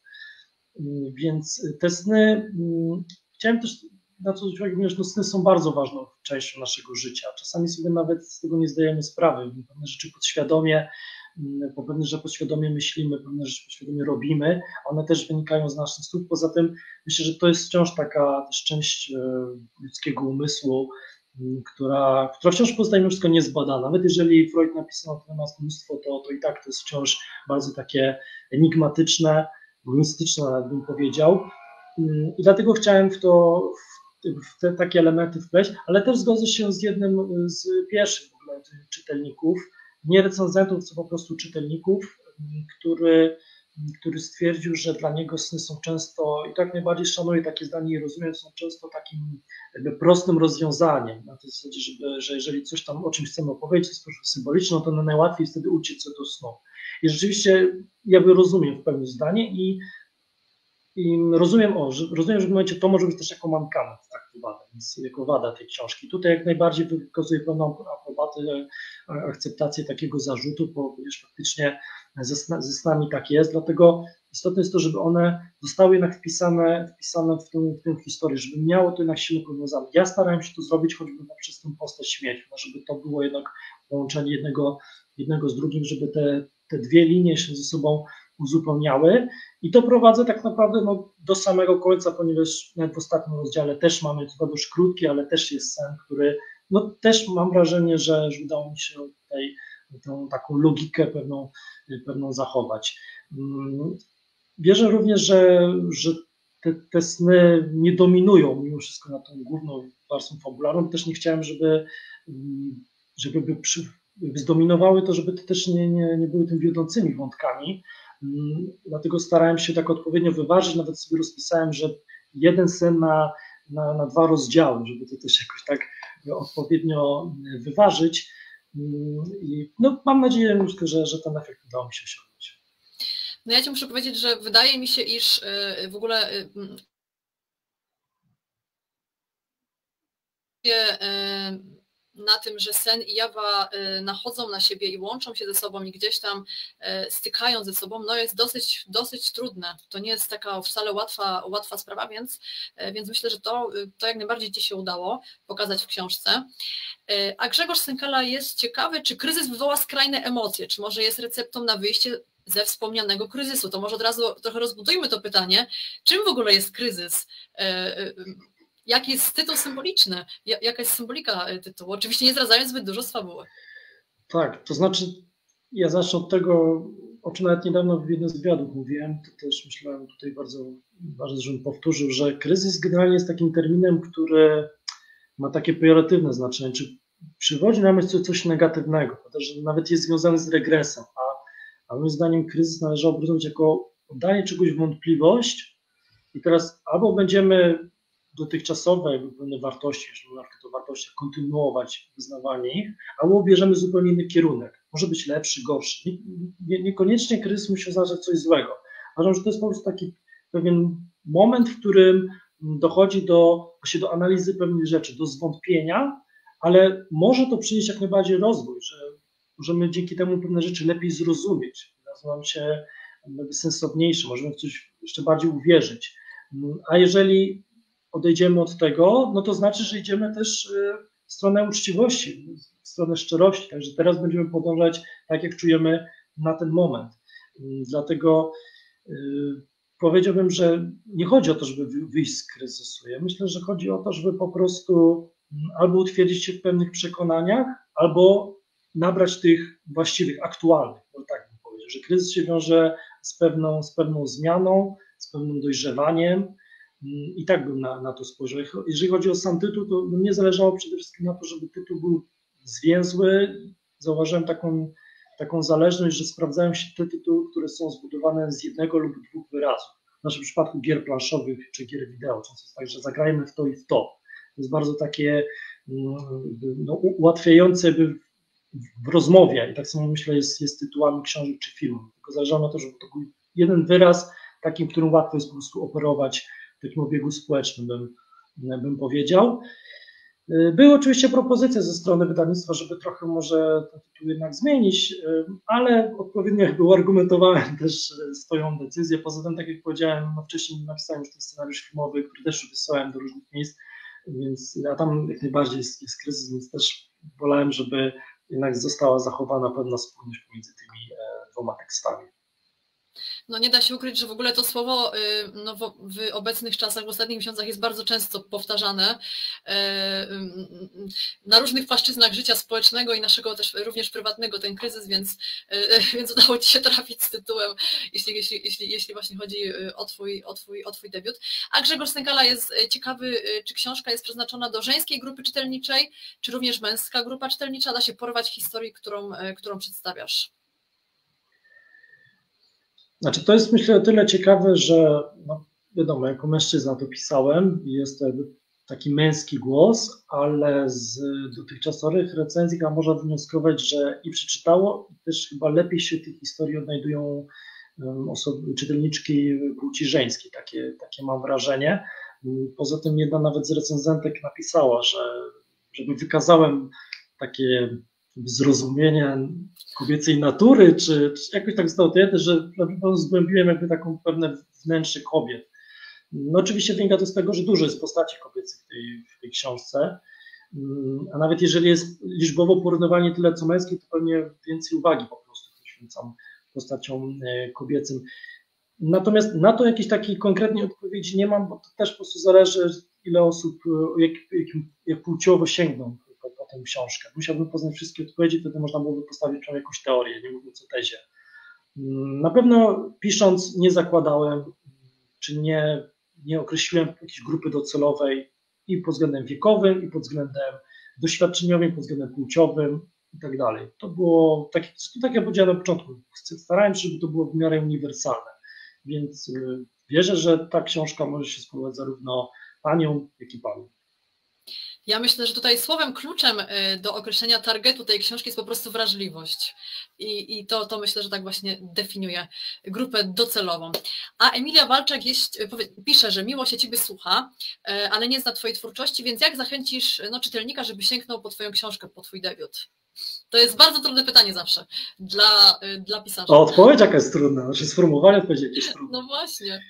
Więc te sny, chciałem też na co zwrócić uwagę, że no sny są bardzo ważną częścią naszego życia. Czasami sobie nawet z tego nie zdajemy sprawy. Pewne rzeczy podświadomie, po pewne rzeczy podświadomie myślimy, pewne rzeczy podświadomie robimy, one też wynikają z naszych snów. Poza tym myślę, że to jest wciąż taka też część ludzkiego umysłu, która, która wciąż pozostaje wszystko niezbadana. Nawet jeżeli Freud napisał na temat mnóstwo, to, to i tak to jest wciąż bardzo takie enigmatyczne, mistyczne, bym powiedział. I dlatego chciałem w to, w te takie elementy wpleść, ale też zgodzę się z jednym z pierwszych w ogóle czytelników, nie recenzentów, co po prostu czytelników, który, który stwierdził, że dla niego sny są często, i tak najbardziej szanuję takie zdanie i rozumiem, są często takim jakby prostym rozwiązaniem, na tej zasadzie, żeby, że jeżeli coś tam o czymś chcemy opowiedzieć, to jest proszę symboliczne, no to najłatwiej jest wtedy uciec co do snu. I rzeczywiście ja by rozumiem w pełni zdanie i, i rozumiem, o, że, rozumiem, że w momencie to może być też jako mankament traktowane, więc jako wada tej książki. Tutaj jak najbardziej wykazuje pełną aprobatę, akceptację takiego zarzutu, ponieważ faktycznie ze, ze snami tak jest, dlatego istotne jest to, żeby one zostały jednak wpisane, wpisane w, tę, w tę historię, żeby miało to jednak silne powiązanie. Ja starałem się to zrobić choćby przez tę postać śmierci, żeby to było jednak połączenie jednego, jednego z drugim, żeby te, te dwie linie się ze sobą uzupełniały i to prowadzę tak naprawdę no, do samego końca, ponieważ w ostatnim rozdziale też mamy, to dość krótki, ale też jest sen, który no też mam wrażenie, że, że udało mi się tutaj tą taką logikę pewną, pewną zachować. Wierzę również, że, że te, te sny nie dominują mimo wszystko nad tą główną warstwą fabularną. Też nie chciałem, żeby, żeby przy, zdominowały to, żeby to też nie, nie, nie były tym wiodącymi wątkami. Dlatego starałem się tak odpowiednio wyważyć, nawet sobie rozpisałem, że jeden sen na, na, na dwa rozdziały, żeby to też jakoś tak odpowiednio wyważyć. I no, mam nadzieję, że, że ten efekt udało mi się osiągnąć. No ja Ci muszę powiedzieć, że wydaje mi się, iż w ogóle na tym, że sen i jawa nachodzą na siebie i łączą się ze sobą i gdzieś tam stykają ze sobą, no jest dosyć, dosyć trudne. To nie jest taka wcale łatwa, łatwa sprawa, więc, więc myślę, że to, to jak najbardziej Ci się udało pokazać w książce. A Grzegorz Sękala jest ciekawy, czy kryzys wywoła skrajne emocje, czy może jest receptą na wyjście ze wspomnianego kryzysu. To może od razu trochę rozbudujmy to pytanie, czym w ogóle jest kryzys? Jaki jest tytuł symboliczny? Jaka jest symbolika tytułu? Oczywiście nie zdradzając zbyt dużo z fabuły. Tak, to znaczy ja zacznę od tego, o czym nawet niedawno w jednym z wywiadów mówiłem, to też myślałem tutaj bardzo ważne, żebym powtórzył, że kryzys generalnie jest takim terminem, który ma takie pejoratywne znaczenie, czy przywodzi nam coś, coś negatywnego, też nawet jest związany z regresem, a, a moim zdaniem kryzys należało rozumieć jako oddanie czegoś w wątpliwość i teraz albo będziemy dotychczasowe pewne wartości, jeżeli na przykład o wartościach kontynuować wyznawanie ich, albo bierzemy zupełnie inny kierunek. Może być lepszy, gorszy. Nie, nie, niekoniecznie kryzys musi oznaczać coś złego. Uważam, że to jest po prostu taki pewien moment, w którym dochodzi do, właśnie do analizy pewnych rzeczy, do zwątpienia, ale może to przynieść jak najbardziej rozwój, że możemy dzięki temu pewne rzeczy lepiej zrozumieć, nazywam się sensowniejsze, możemy w coś jeszcze bardziej uwierzyć. A jeżeli odejdziemy od tego, no to znaczy, że idziemy też w stronę uczciwości, w stronę szczerości, także teraz będziemy podążać tak, jak czujemy na ten moment. Dlatego powiedziałbym, że nie chodzi o to, żeby wyjść z kryzysu. Ja myślę, że chodzi o to, żeby po prostu albo utwierdzić się w pewnych przekonaniach, albo nabrać tych właściwych, aktualnych, bo tak bym powiedział, że kryzys się wiąże z pewną, z pewną zmianą, z pewnym dojrzewaniem i tak bym na, na to spojrzał. Jeżeli chodzi o sam tytuł, to mnie zależało przede wszystkim na to, żeby tytuł był zwięzły. Zauważyłem taką, taką zależność, że sprawdzają się te tytuły, które są zbudowane z jednego lub dwóch wyrazów. W naszym przypadku gier planszowych czy gier wideo, często jest tak, że zagrajmy w to i w to. To jest bardzo takie no, ułatwiające by w rozmowie i tak samo myślę jest, jest tytułami książek czy filmów. Tylko zależało na to, żeby to był jeden wyraz, takim, którym łatwo jest po prostu operować w takim obiegu społecznym, bym, bym powiedział. Były oczywiście propozycje ze strony wydawnictwa, żeby trochę może ten tytuł jednak zmienić, ale odpowiednio jakby uargumentowałem też swoją decyzję. Poza tym, tak jak powiedziałem, no wcześniej napisałem już ten scenariusz filmowy, który też wysłałem do różnych miejsc, więc ja tam jak najbardziej jest, jest kryzys, więc też wolałem, żeby jednak została zachowana pewna spójność pomiędzy tymi dwoma tekstami. No nie da się ukryć, że w ogóle to słowo no, w obecnych czasach, w ostatnich miesiącach jest bardzo często powtarzane na różnych płaszczyznach życia społecznego i naszego też również prywatnego, ten kryzys, więc, więc udało Ci się trafić z tytułem, jeśli, jeśli, jeśli, jeśli właśnie chodzi o twój, o, twój, o Twój debiut. A Grzegorz Sękala jest ciekawy, czy książka jest przeznaczona do żeńskiej grupy czytelniczej, czy również męska grupa czytelnicza? Da się porwać historii, którą, którą przedstawiasz? Znaczy to jest myślę o tyle ciekawe, że no, wiadomo, jako mężczyzna to pisałem i jest to jakby taki męski głos, ale z dotychczasowych recenzji chyba można wywnioskować, że i przeczytało, i też chyba lepiej się w tej historii odnajdują osoby, czytelniczki płci żeńskiej, takie, takie mam wrażenie. Poza tym jedna nawet z recenzentek napisała, że żeby wykazałem takie zrozumienie kobiecej natury, czy, czy jakoś tak zdało, to ja też, że na pewno zgłębiłem jakby taką pewne wnętrze kobiet. No oczywiście wynika to z tego, że dużo jest postaci kobiecych w tej, w tej książce, a nawet jeżeli jest liczbowo porównywanie tyle co męskie, to pewnie więcej uwagi po prostu poświęcam postacią kobiecym. Natomiast na to jakiejś takiej konkretnej odpowiedzi nie mam, bo to też po prostu zależy, ile osób, jak, jak, jak płciowo sięgną po, po tę książkę. Musiałbym poznać wszystkie odpowiedzi, wtedy można byłoby postawić jakąś teorię, nie mówiąc o tezie. Na pewno pisząc nie zakładałem, czy nie, nie określiłem jakiejś grupy docelowej i pod względem wiekowym, i pod względem doświadczeniowym, pod względem płciowym i tak dalej. To było, tak, tak jak powiedziałem na początku, starałem się, żeby to było w miarę uniwersalne, więc wierzę, że ta książka może się spodobać zarówno paniom, jak i panom. Ja myślę, że tutaj słowem kluczem do określenia targetu tej książki jest po prostu wrażliwość. I, i to, to myślę, że tak właśnie definiuje grupę docelową. A Emilia Walczak jest, pisze, że miło się Ciebie słucha, ale nie zna Twojej twórczości, więc jak zachęcisz no, czytelnika, żeby sięgnął po Twoją książkę, po Twój debiut? To jest bardzo trudne pytanie zawsze dla, dla pisarza. A odpowiedź jaka jest trudna? Znaczy sformułowanie odpowiedzi jakieś trudne. No właśnie.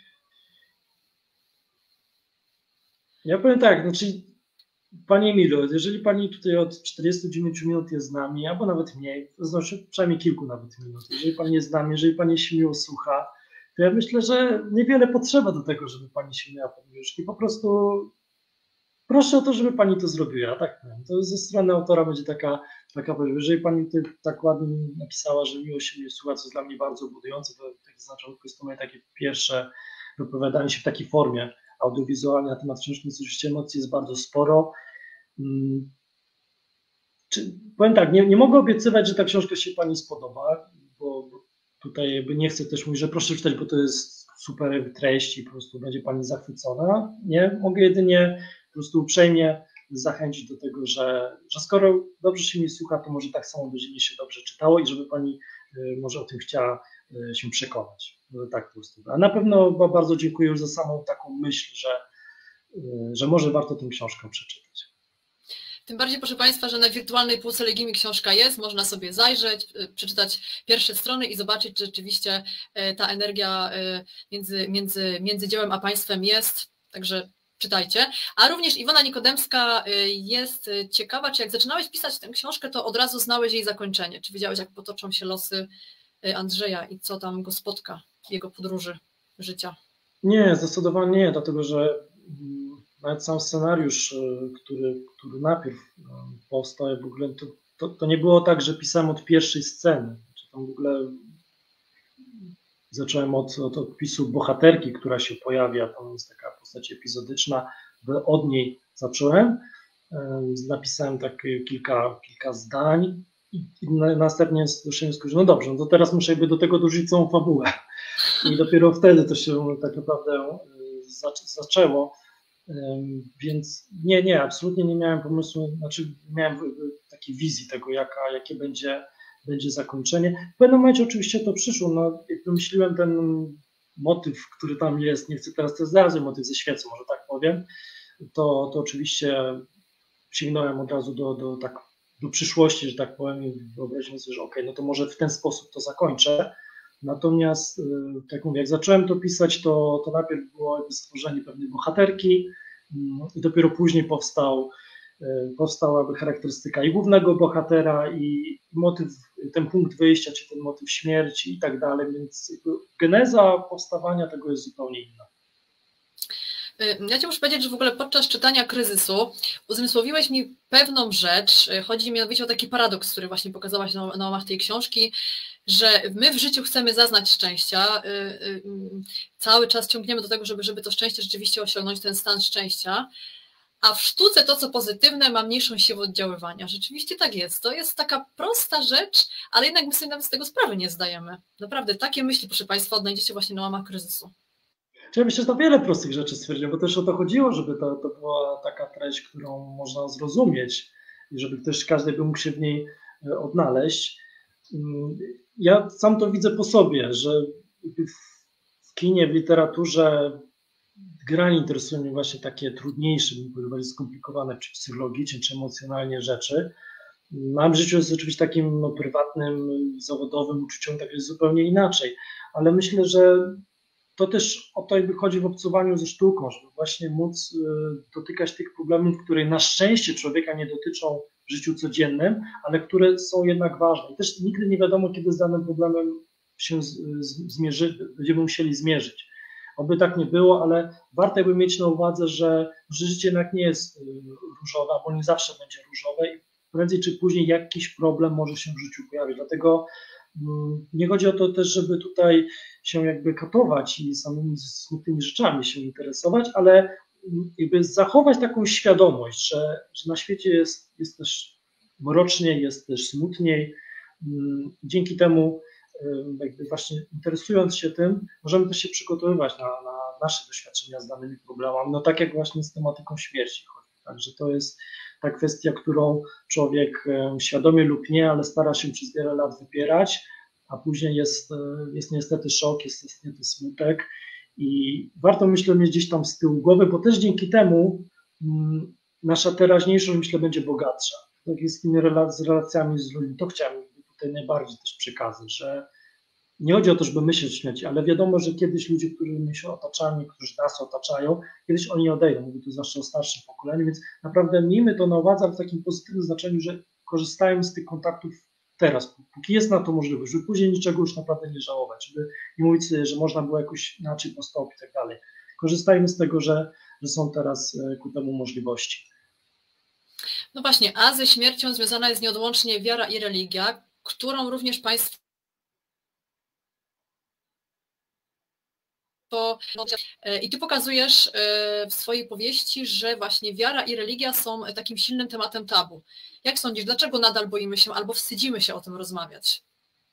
Ja powiem tak, znaczy Pani Emilu, jeżeli Pani tutaj od czterdziestu dziewięciu minut jest z nami, albo nawet mniej, to znaczy przynajmniej kilku nawet minut, jeżeli Pani jest z nami, jeżeli Pani się miło słucha, to ja myślę, że niewiele potrzeba do tego, żeby Pani sięgnęła po książki. Po prostu proszę o to, żeby Pani to zrobiła. Tak, to ze strony autora będzie taka, taka prośba. Jeżeli Pani tutaj tak ładnie napisała, że miło się mnie słucha, co jest dla mnie bardzo budujące, to tak zaczął, to jest to moje takie pierwsze wypowiadanie się w takiej formie audiowizualnej na temat książki, więc oczywiście emocji jest bardzo sporo. Czy, powiem tak, nie, nie mogę obiecywać, że ta książka się Pani spodoba, bo tutaj jakby nie chcę też mówić, że proszę czytać, bo to jest super treść i po prostu będzie Pani zachwycona. Nie, mogę jedynie po prostu uprzejmie zachęcić do tego, że, że skoro dobrze się nie słucha, to może tak samo będzie mi się dobrze czytało i żeby Pani y, może o tym chciała y, się przekonać. Tak po prostu. A na pewno bardzo dziękuję już za samą taką myśl, że, y, że może warto tę książkę przeczytać. Tym bardziej, proszę Państwa, że na wirtualnej półce Legimi książka jest, można sobie zajrzeć, przeczytać pierwsze strony i zobaczyć, czy rzeczywiście ta energia między, między, między dziełem a Państwem jest, także czytajcie. A również Iwona Nikodemska jest ciekawa, czy jak zaczynałeś pisać tę książkę, to od razu znałeś jej zakończenie, czy wiedziałeś, jak potoczą się losy Andrzeja i co tam go spotka w jego podróży życia? Nie, zdecydowanie nie, dlatego że nawet sam scenariusz, który, który najpierw powstał, w ogóle to, to, to nie było tak, że pisałem od pierwszej sceny. Znaczy tam w ogóle zacząłem od, od opisu bohaterki, która się pojawia, to jest taka postać epizodyczna, od niej zacząłem. Napisałem tak kilka, kilka zdań i, i następnie doszedłem do, że no dobrze, no to teraz muszę jakby do tego dorzucić całą fabułę. I dopiero wtedy to się tak naprawdę zaczęło. Więc nie, nie, absolutnie nie miałem pomysłu, znaczy miałem takiej wizji tego, jaka, jakie będzie, będzie zakończenie. W pewnym momencie oczywiście to przyszło, no, jak wymyśliłem ten motyw, który tam jest, nie chcę teraz też zdradzać, motyw ze świecą, może tak powiem, to, to oczywiście sięgnąłem od razu do, do, tak, do przyszłości, że tak powiem, i wyobraziłem sobie, że okej, okay, no to może w ten sposób to zakończę. Natomiast, tak mówię, jak zacząłem to pisać, to, to najpierw było stworzenie pewnej bohaterki i dopiero później powstał, powstała charakterystyka i głównego bohatera, i motyw, ten punkt wyjścia, czy ten motyw śmierci i tak dalej, więc geneza powstawania tego jest zupełnie inna. Ja Ci muszę powiedzieć, że w ogóle podczas czytania Kryzysu uzmysłowiłeś mi pewną rzecz. Chodzi mianowicie o taki paradoks, który właśnie pokazałaś na, na łamach tej książki, że my w życiu chcemy zaznać szczęścia, cały czas ciągniemy do tego, żeby, żeby to szczęście rzeczywiście osiągnąć, ten stan szczęścia, a w sztuce to, co pozytywne, ma mniejszą siłę oddziaływania. Rzeczywiście tak jest. To jest taka prosta rzecz, ale jednak my sobie nawet z tego sprawy nie zdajemy. Naprawdę, takie myśli, proszę Państwa, odnajdziecie właśnie na łamach Kryzysu. Ja myślę, że to wiele prostych rzeczy stwierdziłem, bo też o to chodziło, żeby to, to była taka treść, którą można zrozumieć i żeby też każdy by mógł się w niej odnaleźć. Ja sam to widzę po sobie, że w kinie, w literaturze granie interesują mnie właśnie takie trudniejsze, bardziej skomplikowane, czy psychologicznie, czy emocjonalnie rzeczy. Mam w życiu jest oczywiście takim no, prywatnym, zawodowym uczuciem, tak jest zupełnie inaczej, ale myślę, że to też o to jakby chodzi w obcowaniu ze sztuką, żeby właśnie móc dotykać tych problemów, które na szczęście człowieka nie dotyczą w życiu codziennym, ale które są jednak ważne. I też nigdy nie wiadomo, kiedy z danym problemem się zmierzy, będziemy musieli zmierzyć. Oby tak nie było, ale warto jakby mieć na uwadze, że życie jednak nie jest różowe, albo nie zawsze będzie różowe i prędzej czy później jakiś problem może się w życiu pojawić. Dlatego nie chodzi o to też, żeby tutaj się jakby katować i samymi smutnymi rzeczami się interesować, ale jakby zachować taką świadomość, że, że na świecie jest, jest też mroczniej, jest też smutniej. Dzięki temu jakby właśnie interesując się tym, możemy też się przygotowywać na, na nasze doświadczenia z danymi problemami, no tak jak właśnie z tematyką śmierci chodzi. Także to jest ta kwestia, którą człowiek świadomie lub nie, ale stara się przez wiele lat wypierać, a później jest, jest niestety szok, jest niestety smutek i warto, myślę, mieć gdzieś tam z tyłu głowy, bo też dzięki temu mm, nasza teraźniejszość, myślę, będzie bogatsza. Tak jest z tymi z relacjami z ludźmi, to chciałem tutaj najbardziej też przekazać, że nie chodzi o to, żeby myśleć śmierci, ale wiadomo, że kiedyś ludzie, którymi się otaczamy, którzy nas otaczają, kiedyś oni odejdą, mówię tu zwłaszcza o starszym pokoleniu, więc naprawdę miejmy to na uwadze, ale w takim pozytywnym znaczeniu, że korzystajmy z tych kontaktów teraz, póki jest na to możliwość, żeby później niczego już naprawdę nie żałować, żeby nie mówić sobie, że można było jakoś inaczej postąpić i tak dalej. Korzystajmy z tego, że, że są teraz ku temu możliwości. No właśnie, a ze śmiercią związana jest nieodłącznie wiara i religia, którą również Państwo i Ty pokazujesz w swojej powieści, że właśnie wiara i religia są takim silnym tematem tabu. Jak sądzisz, dlaczego nadal boimy się albo wstydzimy się o tym rozmawiać?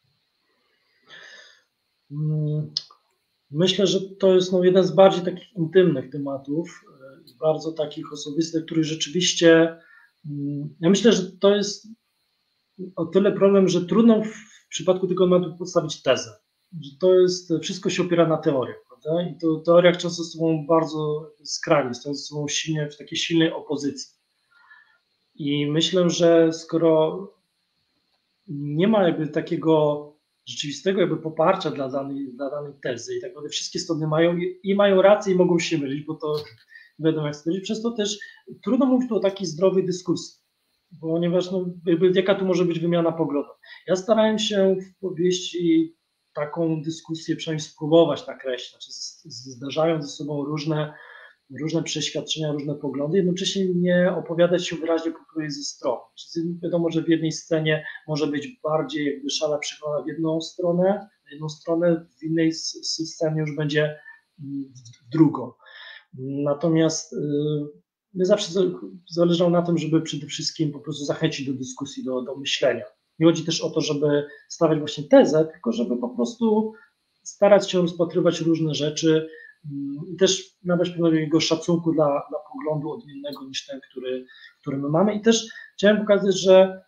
Myślę, że to jest no, jeden z bardziej takich intymnych tematów, bardzo takich osobistych, których rzeczywiście, ja myślę, że to jest o tyle problem, że trudno w przypadku tego tematu postawić tezę, że to jest, wszystko się opiera na teoriach, prawda? I to teoriach często są bardzo skrajnie, są silnie w takiej silnej opozycji. I myślę, że skoro nie ma jakby takiego rzeczywistego jakby poparcia dla danej, dla danej tezy i tak naprawdę wszystkie strony mają i, i mają rację i mogą się mylić, bo to wiadomo jak stwierdzić, przez to też trudno mówić tu o takiej zdrowej dyskusji, ponieważ no, jakby jaka tu może być wymiana poglądów. Ja starałem się w powieści taką dyskusję przynajmniej spróbować nakreślić, znaczy zdarzając ze sobą różne, różne przeświadczenia, różne poglądy, jednocześnie nie opowiadać się wyraźnie po której ze stron. Wiadomo, że w jednej scenie może być bardziej jakby szala przyklona w jedną stronę, w jedną stronę, w innej scenie już będzie w drugą. Natomiast my zawsze zależało na tym, żeby przede wszystkim po prostu zachęcić do dyskusji, do, do myślenia. Nie chodzi też o to, żeby stawiać właśnie tezę, tylko żeby po prostu starać się rozpatrywać różne rzeczy i też nabrać pewnego szacunku dla, dla poglądu odmiennego niż ten, który, który my mamy. I też chciałem pokazać, że,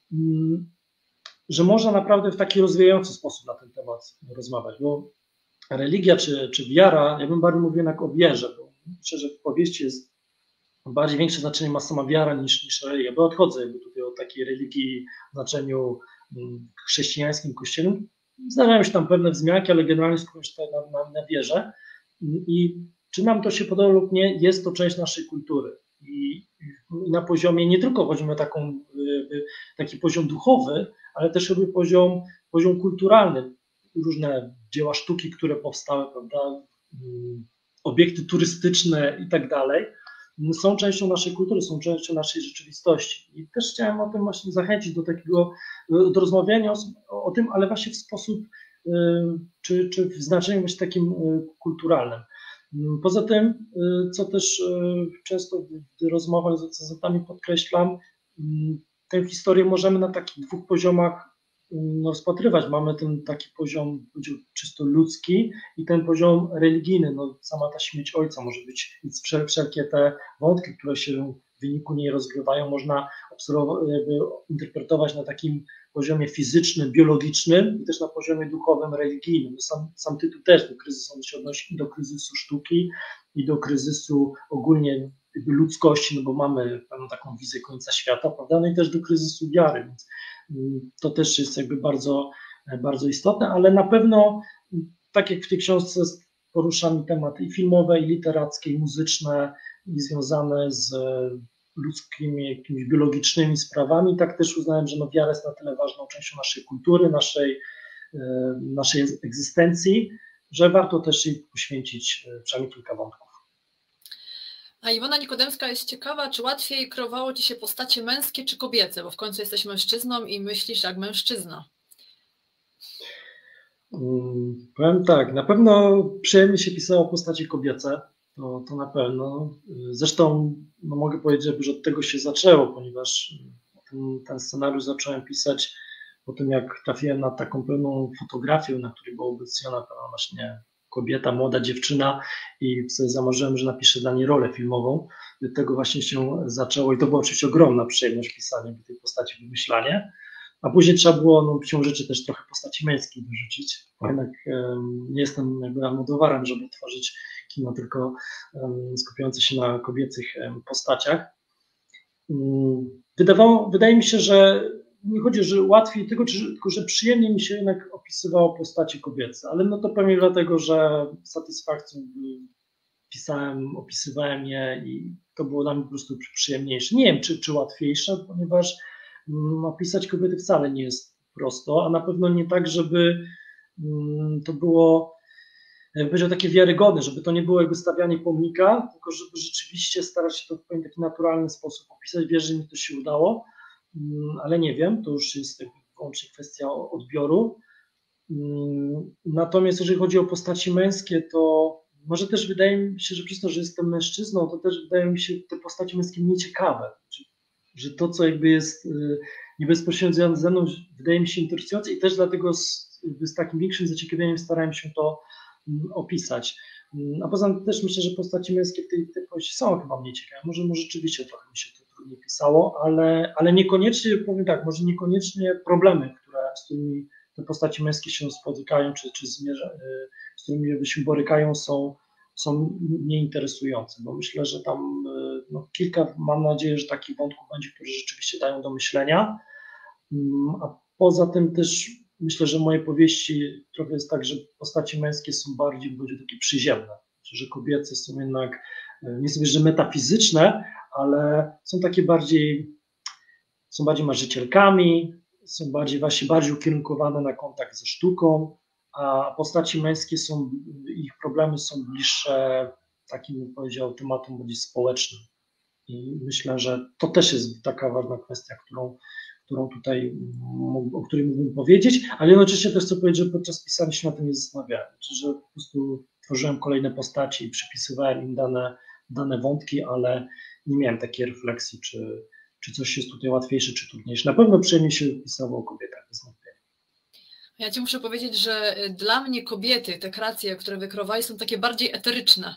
że można naprawdę w taki rozwijający sposób na ten temat rozmawiać, bo religia czy, czy wiara, ja bym bardziej mówił jednak o wierze, bo myślę, że w powieści jest bardziej większe znaczenie ma sama wiara niż, niż religia, bo odchodzę jakby tutaj od takiej religii w znaczeniu chrześcijańskim, kościelnym. Zdarzają się tam pewne wzmianki, ale generalnie skupiam się na, na, na wierze. I czy nam to się podoba lub nie, jest to część naszej kultury. I na poziomie, nie tylko chodzi o taką, taki poziom duchowy, ale też jakby poziom, poziom kulturalny. Różne dzieła sztuki, które powstały, prawda, obiekty turystyczne i tak dalej, są częścią naszej kultury, są częścią naszej rzeczywistości. I też chciałem o tym właśnie zachęcić do takiego, do rozmawiania o, o tym, ale właśnie w sposób, czy, czy w znaczeniu właśnie takim kulturalnym. Poza tym, co też często w rozmowach z recenzentami podkreślam, tę historię możemy na takich dwóch poziomach rozpatrywać. Mamy ten taki poziom czysto ludzki i ten poziom religijny. No, sama ta śmierć ojca może być, wszelkie te wątki, które się w wyniku niej rozgrywają, można obserwować, interpretować na takim poziomie fizycznym, biologicznym i też na poziomie duchowym, religijnym. Sam, sam tytuł też do kryzysu się odnosi i do kryzysu sztuki i do kryzysu ogólnie ludzkości, no bo mamy pewną taką wizję końca świata, prawda? No i też do kryzysu wiary, więc to też jest jakby bardzo, bardzo istotne, ale na pewno, tak jak w tej książce poruszamy tematy i filmowe, i literackie, i muzyczne, i związane z ludzkimi, jakimiś biologicznymi sprawami, tak też uznałem, że no wiara jest na tyle ważną częścią naszej kultury, naszej, naszej egzystencji, że warto też jej poświęcić przynajmniej kilka wątków. A Iwona Nikodemska jest ciekawa, czy łatwiej kreowało Ci się postacie męskie czy kobiece, bo w końcu jesteś mężczyzną i myślisz jak mężczyzna. Hmm, powiem tak, na pewno przyjemnie się pisało postacie kobiece, to, to na pewno. Zresztą no mogę powiedzieć, że od tego się zaczęło, ponieważ ten, ten scenariusz zacząłem pisać po tym, jak trafiłem na taką pewną fotografię, na której była obecna właśnie kobieta, młoda dziewczyna i sobie zamarzyłem, że napiszę dla niej rolę filmową. Od tego właśnie się zaczęło i to była oczywiście ogromna przyjemność pisanie tej postaci, wymyślanie. A później trzeba było no, siłą rzeczy też trochę postaci męskiej wyrzucić. Jednak um, nie jestem jakby Almodovarem, żeby tworzyć kino tylko um, skupiające się na kobiecych um, postaciach. Um, wydawało, wydaje mi się, że nie chodzi, że łatwiej, tylko, tylko że przyjemnie mi się jednak opisywało postaci kobiece, ale no to pewnie dlatego, że z satysfakcją pisałem, opisywałem je i to było dla mnie po prostu przyjemniejsze. Nie wiem, czy, czy łatwiejsze, ponieważ no, pisać kobiety wcale nie jest prosto, a na pewno nie tak, żeby um, to było, jakby powiedział, takie wiarygodne, żeby to nie było jakby stawianie pomnika, tylko żeby rzeczywiście starać się to w pewien taki naturalny sposób opisać. Wierzę, że mi to się udało, um, ale nie wiem, to już jest wyłącznie kwestia odbioru. Um, natomiast jeżeli chodzi o postaci męskie, to może też wydaje mi się, że przez to, że jestem mężczyzną, to też wydaje mi się te postaci męskie mniej ciekawe. Że to, co jakby jest nie bezpośrednio związane ze mną, wydaje mi się interesujące i też dlatego z, z takim większym zaciekawieniem starałem się to opisać. A poza tym też myślę, że postaci męskie w tej, tej powieści są chyba mniej ciekawe. Może, może rzeczywiście trochę mi się to trudniej pisało, ale, ale niekoniecznie, powiem tak, może niekoniecznie problemy, które, z którymi te postaci męskie się spotykają, czy, czy zmierza, z którymi się borykają, są są mnie interesujące, bo myślę, że tam no, kilka, mam nadzieję, że takich wątków będzie, które rzeczywiście dają do myślenia, a poza tym też myślę, że moje powieści trochę jest tak, że postaci męskie są bardziej, będzie takie przyziemne, że kobiece są jednak, nie sobie, że metafizyczne, ale są takie bardziej, są bardziej marzycielkami, są bardziej właśnie bardziej ukierunkowane na kontakt ze sztuką, a postaci męskie są, ich problemy są bliższe takim, bym powiedział, tematom bardziej społecznym. I myślę, że to też jest taka ważna kwestia, którą, którą tutaj, o której mógłbym powiedzieć, ale jednocześnie też chcę powiedzieć, że podczas pisania się na tym nie zastanawiałem, że po prostu tworzyłem kolejne postaci i przypisywałem im dane, dane wątki, ale nie miałem takiej refleksji, czy, czy coś jest tutaj łatwiejsze, czy trudniejsze. Na pewno przyjemnie się pisało o kobietach, bez wątpienia. Ja Ci muszę powiedzieć, że dla mnie kobiety, te kreacje, które wykreowali, są takie bardziej eteryczne,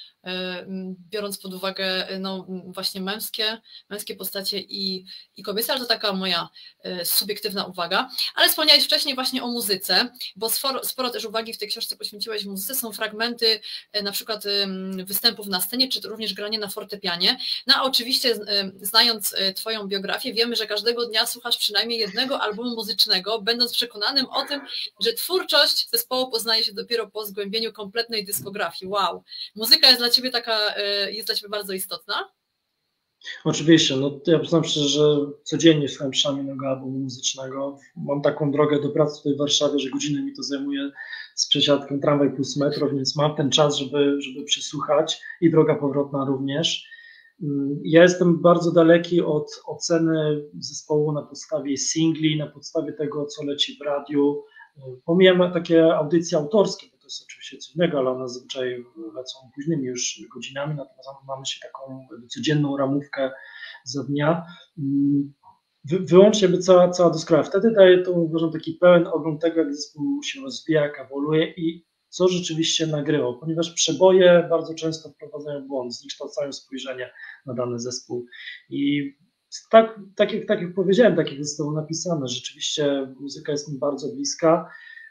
biorąc pod uwagę no, właśnie męskie, męskie postacie i, i kobiece, ale to taka moja subiektywna uwaga. Ale wspomniałeś wcześniej właśnie o muzyce, bo sporo, sporo też uwagi w tej książce poświęciłeś muzyce. Są fragmenty na przykład występów na scenie, czy to również granie na fortepianie. No a oczywiście znając Twoją biografię, wiemy, że każdego dnia słuchasz przynajmniej jednego albumu muzycznego, będąc przekonanym o tym, że twórczość zespołu poznaje się dopiero po zgłębieniu kompletnej dyskografii. Wow! Muzyka jest dla Ciebie taka, jest dla Ciebie bardzo istotna? Oczywiście, no ja przyznam szczerze, że codziennie słucham przynajmniej jednego albumu muzycznego. Mam taką drogę do pracy tutaj w Warszawie, że godzinę mi to zajmuje z przesiadką tramwaj plus metro, więc mam ten czas, żeby, żeby przysłuchać i droga powrotna również. Ja jestem bardzo daleki od oceny zespołu na podstawie singli, na podstawie tego, co leci w radiu. Pomijam takie audycje autorskie, bo to jest oczywiście coś innego, ale one zazwyczaj lecą późnymi już godzinami, natomiast mamy się taką codzienną ramówkę za dnia. Wy, wyłącznie by cała, cała doskonała. Wtedy daje to, uważam, taki pełen ogląd tego, jak zespół się rozwija, jak ewoluuje i co rzeczywiście nagrywał, ponieważ przeboje bardzo często wprowadzają błąd, zniekształcają spojrzenie na dany zespół. I tak, tak, jak, tak jak powiedziałem, tak jak zostało napisane, rzeczywiście muzyka jest mi bardzo bliska.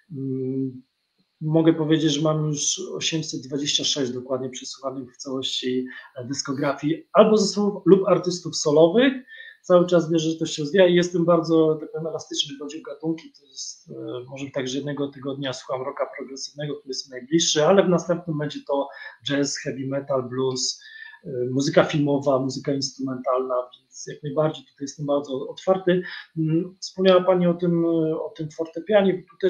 Mogę powiedzieć, że mam już osiemset dwadzieścia sześć dokładnie przesłuchanych w całości dyskografii albo zespołów lub artystów solowych. Cały czas wierzę, że to się rozwija i jestem bardzo tak powiem, elastyczny, jeżeli chodzi o gatunki. To jest może tak, że jednego tygodnia słucham rocka progresywnego, który jest najbliższy, ale w następnym będzie to jazz, heavy metal, blues, muzyka filmowa, muzyka instrumentalna, więc jak najbardziej tutaj jestem bardzo otwarty. Wspomniała Pani o tym, o tym fortepianie, bo tu też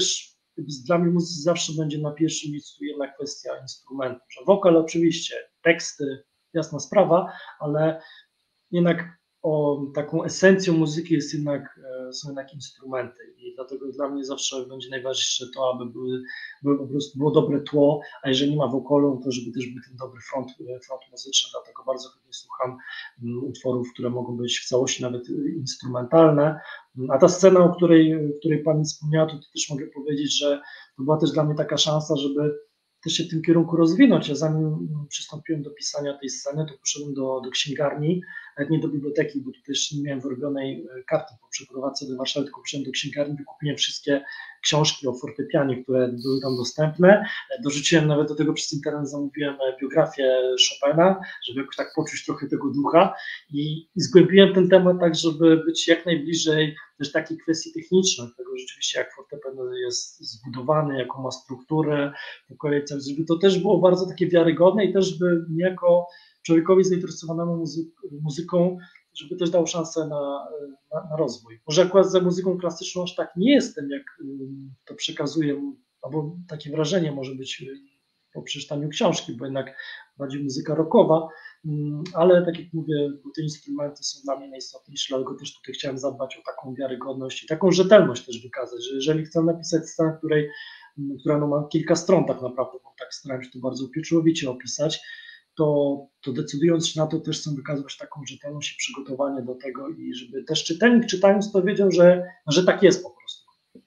dla mnie muzyki zawsze będzie na pierwszym miejscu jedna kwestia instrumentu, że wokal oczywiście, teksty, jasna sprawa, ale jednak o, taką esencją muzyki jest jednak, są jednak instrumenty i dlatego dla mnie zawsze będzie najważniejsze to, aby były, były po prostu było dobre tło, a jeżeli nie ma wokalu, to żeby też był ten dobry front, front muzyczny, dlatego bardzo chętnie słucham utworów, które mogą być w całości nawet instrumentalne, a ta scena, o której, której Pani wspomniała, to też mogę powiedzieć, że to była też dla mnie taka szansa, żeby też się w tym kierunku rozwinąć. Ja zanim przystąpiłem do pisania tej sceny, to poszedłem do, do księgarni, nawet nie do biblioteki, bo tu też nie miałem wyrobionej karty po przeprowadzce do Warszawy, tylko poszedłem do księgarni, wykupiłem wszystkie książki o fortepianie, które były tam dostępne. Dorzuciłem nawet do tego przez internet, zamówiłem biografię Chopina, żeby jakoś tak poczuć trochę tego ducha i, i zgłębiłem ten temat tak, żeby być jak najbliżej też takiej kwestii technicznej, tego rzeczywiście jak fortepian jest zbudowany, jaką ma strukturę, po kolei, żeby to też było bardzo takie wiarygodne i też by niejako człowiekowi zainteresowanemu muzy muzyką, żeby też dał szansę na, na, na rozwój. Może akurat za muzyką klasyczną aż tak nie jestem, jak to przekazuję, albo takie wrażenie może być po przeczytaniu książki, bo jednak bardziej muzyka rockowa, ale tak jak mówię, te instrumenty są dla mnie najistotniejsze, dlatego też tutaj chciałem zadbać o taką wiarygodność i taką rzetelność też wykazać, że jeżeli chcę napisać scenę, której, która no ma kilka stron tak naprawdę, bo tak starałem się to bardzo pieczołowicie opisać, To, to decydując się na to też chcę wykazywać taką rzetelność i przygotowanie do tego i żeby też czytelnik czytając to wiedział, że, że tak jest po prostu.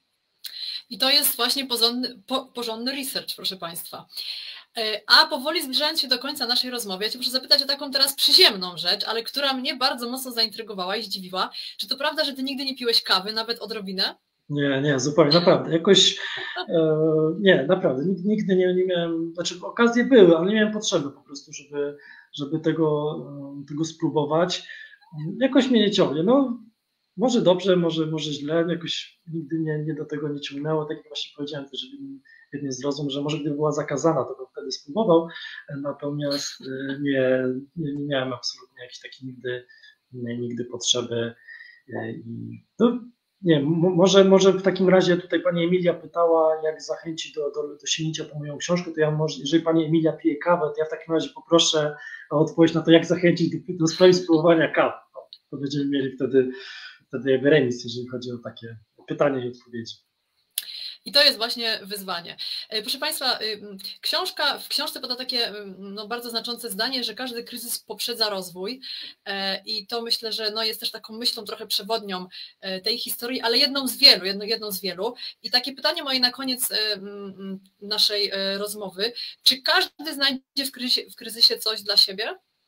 I to jest właśnie porządny, po, porządny research, proszę Państwa. A powoli zbliżając się do końca naszej rozmowy, ja Cię muszę zapytać o taką teraz przyziemną rzecz, ale która mnie bardzo mocno zaintrygowała i zdziwiła. Czy to prawda, że Ty nigdy nie piłeś kawy, nawet odrobinę? Nie, nie, zupełnie, naprawdę. Jakoś, e, nie, naprawdę, nigdy, nigdy nie, nie miałem, znaczy okazje były, ale nie miałem potrzeby po prostu, żeby, żeby tego, tego spróbować. Jakoś mnie nie ciągnie. No, może dobrze, może, może źle, jakoś nigdy nie, nie do tego nie ciągnęło. Tak jak właśnie powiedziałem też, żeby jednie zrozum, że może gdyby była zakazana, to bym wtedy spróbował, natomiast nie, nie, nie miałem absolutnie jakiejś takiej nigdy, nigdy potrzeby. I no, nie, może, może w takim razie tutaj pani Emilia pytała, jak zachęcić do, do, do sięgnięcia po moją książkę, to ja może, jeżeli pani Emilia pije kawę, to ja w takim razie poproszę o odpowiedź na to, jak zachęcić do, do sprawy spróbowania kawy. No, to będziemy mieli wtedy, wtedy jakby remis, jeżeli chodzi o takie pytania i odpowiedzi. I to jest właśnie wyzwanie. Proszę Państwa, książka, w książce pada takie no, bardzo znaczące zdanie, że każdy kryzys poprzedza rozwój i to myślę, że no, jest też taką myślą trochę przewodnią tej historii, ale jedną z wielu, jedną, jedną z wielu. I takie pytanie moje na koniec naszej rozmowy. Czy każdy znajdzie w kryzysie, w kryzysie coś dla siebie?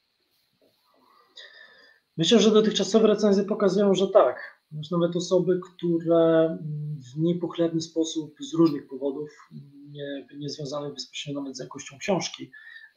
Myślę, że dotychczasowe recenzje pokazują, że tak. Już nawet osoby, które w niepochlebny sposób z różnych powodów, nie, nie związanych bezpośrednio nawet z jakością książki,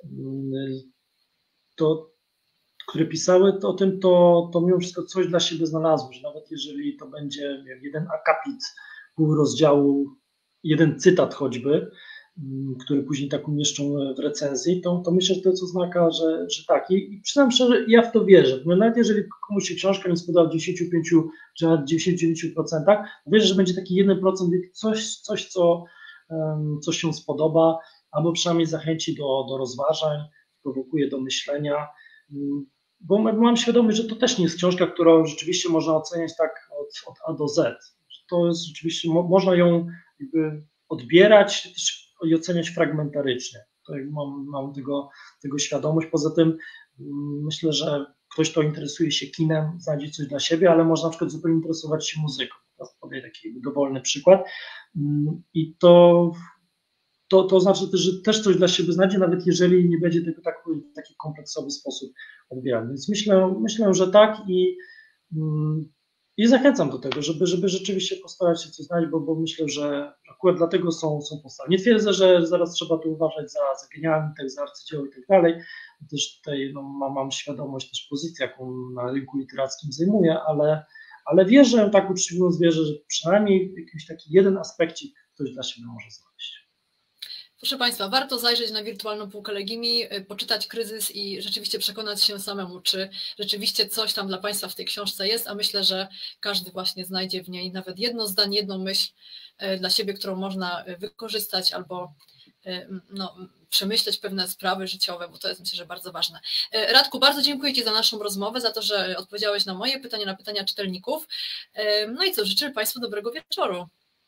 to, które pisały to o tym, to, to mimo wszystko coś dla siebie znalazły, że nawet jeżeli to będzie wiem, jeden akapit pół rozdziału, jeden cytat choćby, który później tak umieszczą w recenzji, to, to myślę, że to jest oznaka, że, że tak. I, i przyznam szczerze, ja w to wierzę. No, nawet jeżeli komuś się książka nie spodoba w dziewięćdziesięciu pięciu czy nawet dziewięćdziesięciu dziewięciu procentach, wierzę, że będzie taki jeden procent, coś, coś co, um, coś się spodoba, albo przynajmniej zachęci do, do rozważań, prowokuje do myślenia. Bo mam świadomość, że to też nie jest książka, którą rzeczywiście można oceniać tak od, od A do Z. To jest rzeczywiście, mo, można ją jakby odbierać i oceniać fragmentarycznie. To mam, mam tego, tego świadomość. Poza tym myślę, że ktoś, kto interesuje się kinem, znajdzie coś dla siebie, ale można na przykład zupełnie interesować się muzyką. Teraz powiem taki dowolny przykład. I to, to, to znaczy też, że też coś dla siebie znajdzie, nawet jeżeli nie będzie tego tak, w taki kompleksowy sposób odbierany. Więc myślę, myślę, że tak i I zachęcam do tego, żeby, żeby rzeczywiście postarać się coś znaleźć, bo, bo myślę, że akurat dlatego są, są powstałe. Nie twierdzę, że zaraz trzeba tu uważać za, za genialny tekst, za arcydzieło i tak dalej. Też tutaj no, mam, mam świadomość też pozycji, jaką na rynku literackim zajmuję, ale, ale wierzę, tak uczciwie wierzę, że przynajmniej jakiś taki jeden aspekcik ktoś dla siebie może znaleźć. Proszę Państwa, warto zajrzeć na wirtualną półkę Legimi, poczytać Kryzys i rzeczywiście przekonać się samemu, czy rzeczywiście coś tam dla Państwa w tej książce jest, a myślę, że każdy właśnie znajdzie w niej nawet jedno zdanie, jedną myśl dla siebie, którą można wykorzystać albo no, przemyśleć pewne sprawy życiowe, bo to jest, myślę, że bardzo ważne. Radku, bardzo dziękuję Ci za naszą rozmowę, za to, że odpowiedziałeś na moje pytania, na pytania czytelników. No i co, życzę Państwu dobrego wieczoru.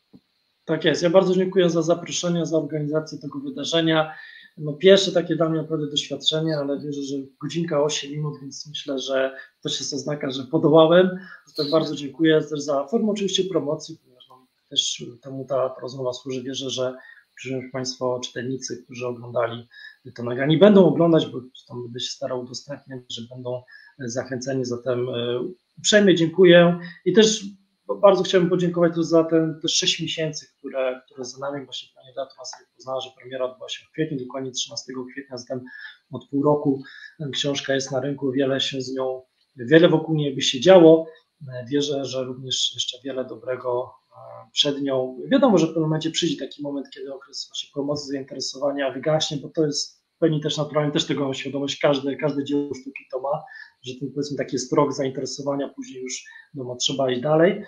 Tak jest, ja bardzo dziękuję za zaproszenie, za organizację tego wydarzenia. No pierwsze takie dla mnie naprawdę doświadczenie, ale wierzę, że godzinka osiem minut, więc myślę, że to jest oznaka, że podołałem. Zatem bardzo dziękuję też za formę oczywiście promocji, ponieważ no, też temu ta rozmowa służy. Wierzę, że Państwo czytelnicy, którzy oglądali to nagranie, będą oglądać, bo tam będę się starał udostępniać, że będą zachęceni. Zatem uprzejmie dziękuję i też bardzo chciałbym podziękować za te, te sześć miesięcy, które, które za nami. Właśnie pani redaktor nas poznała, że premiera odbyła się w kwietniu, dokładnie trzynastego kwietnia, zatem od pół roku książka jest na rynku, wiele się z nią, wiele wokół niej by się działo. Wierzę, że również jeszcze wiele dobrego przed nią. Wiadomo, że w pewnym momencie przyjdzie taki moment, kiedy okres właśnie promocji, zainteresowania wygaśnie, bo to jest w pełni też naturalnie, też tego mam świadomość, każde, każde dzieło sztuki to ma, że to powiedzmy taki jest rok zainteresowania, później już no, trzeba iść dalej,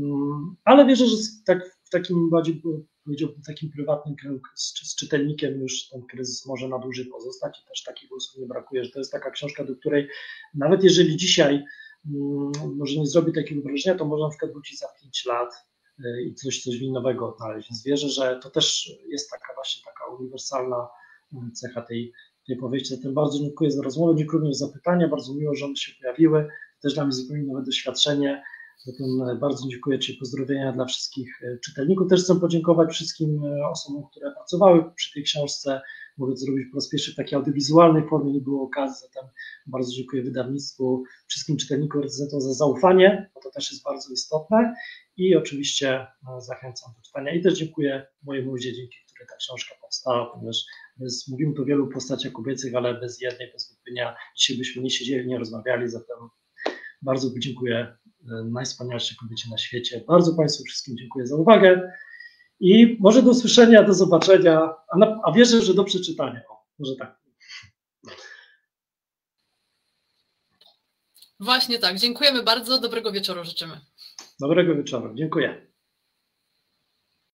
ale wierzę, że tak, w takim bardziej, powiedziałbym, takim prywatnym kręgu z, z czytelnikiem już ten kryzys może na dłużej pozostać i też takich osób nie brakuje, że to jest taka książka, do której nawet jeżeli dzisiaj może nie zrobi takiego wrażenia, to można na przykład wrócić za pięć lat i coś, coś nowego odnaleźć. Więc wierzę, że to też jest taka właśnie taka uniwersalna cecha tej, tej powieści. Zatem bardzo dziękuję za rozmowę, dziękuję również za pytania, bardzo miło, że one się pojawiły. Też dla mnie zupełnie nowe doświadczenie. Zatem bardzo dziękuję Ci, pozdrowienia dla wszystkich czytelników. Też chcę podziękować wszystkim osobom, które pracowały przy tej książce. Mogę to zrobić po raz pierwszy w takiej audiowizualnej formie, nie było okazji, zatem bardzo dziękuję wydawnictwu, wszystkim czytelnikom, recenzentom za zaufanie, bo to też jest bardzo istotne i oczywiście zachęcam do czytania i też dziękuję mojej muzie, dzięki której ta książka powstała, ponieważ bez, mówimy tu o wielu postaciach kobiecych, ale bez jednej, bez wątpienia dzisiaj byśmy nie siedzieli, nie rozmawiali, zatem bardzo dziękuję najwspanialszej kobiecie na świecie. Bardzo Państwu wszystkim dziękuję za uwagę i może do usłyszenia, do zobaczenia, a, na, a wierzę, że do przeczytania. O, może tak. Właśnie tak. Dziękujemy bardzo. Dobrego wieczoru życzymy. Dobrego wieczoru. Dziękuję.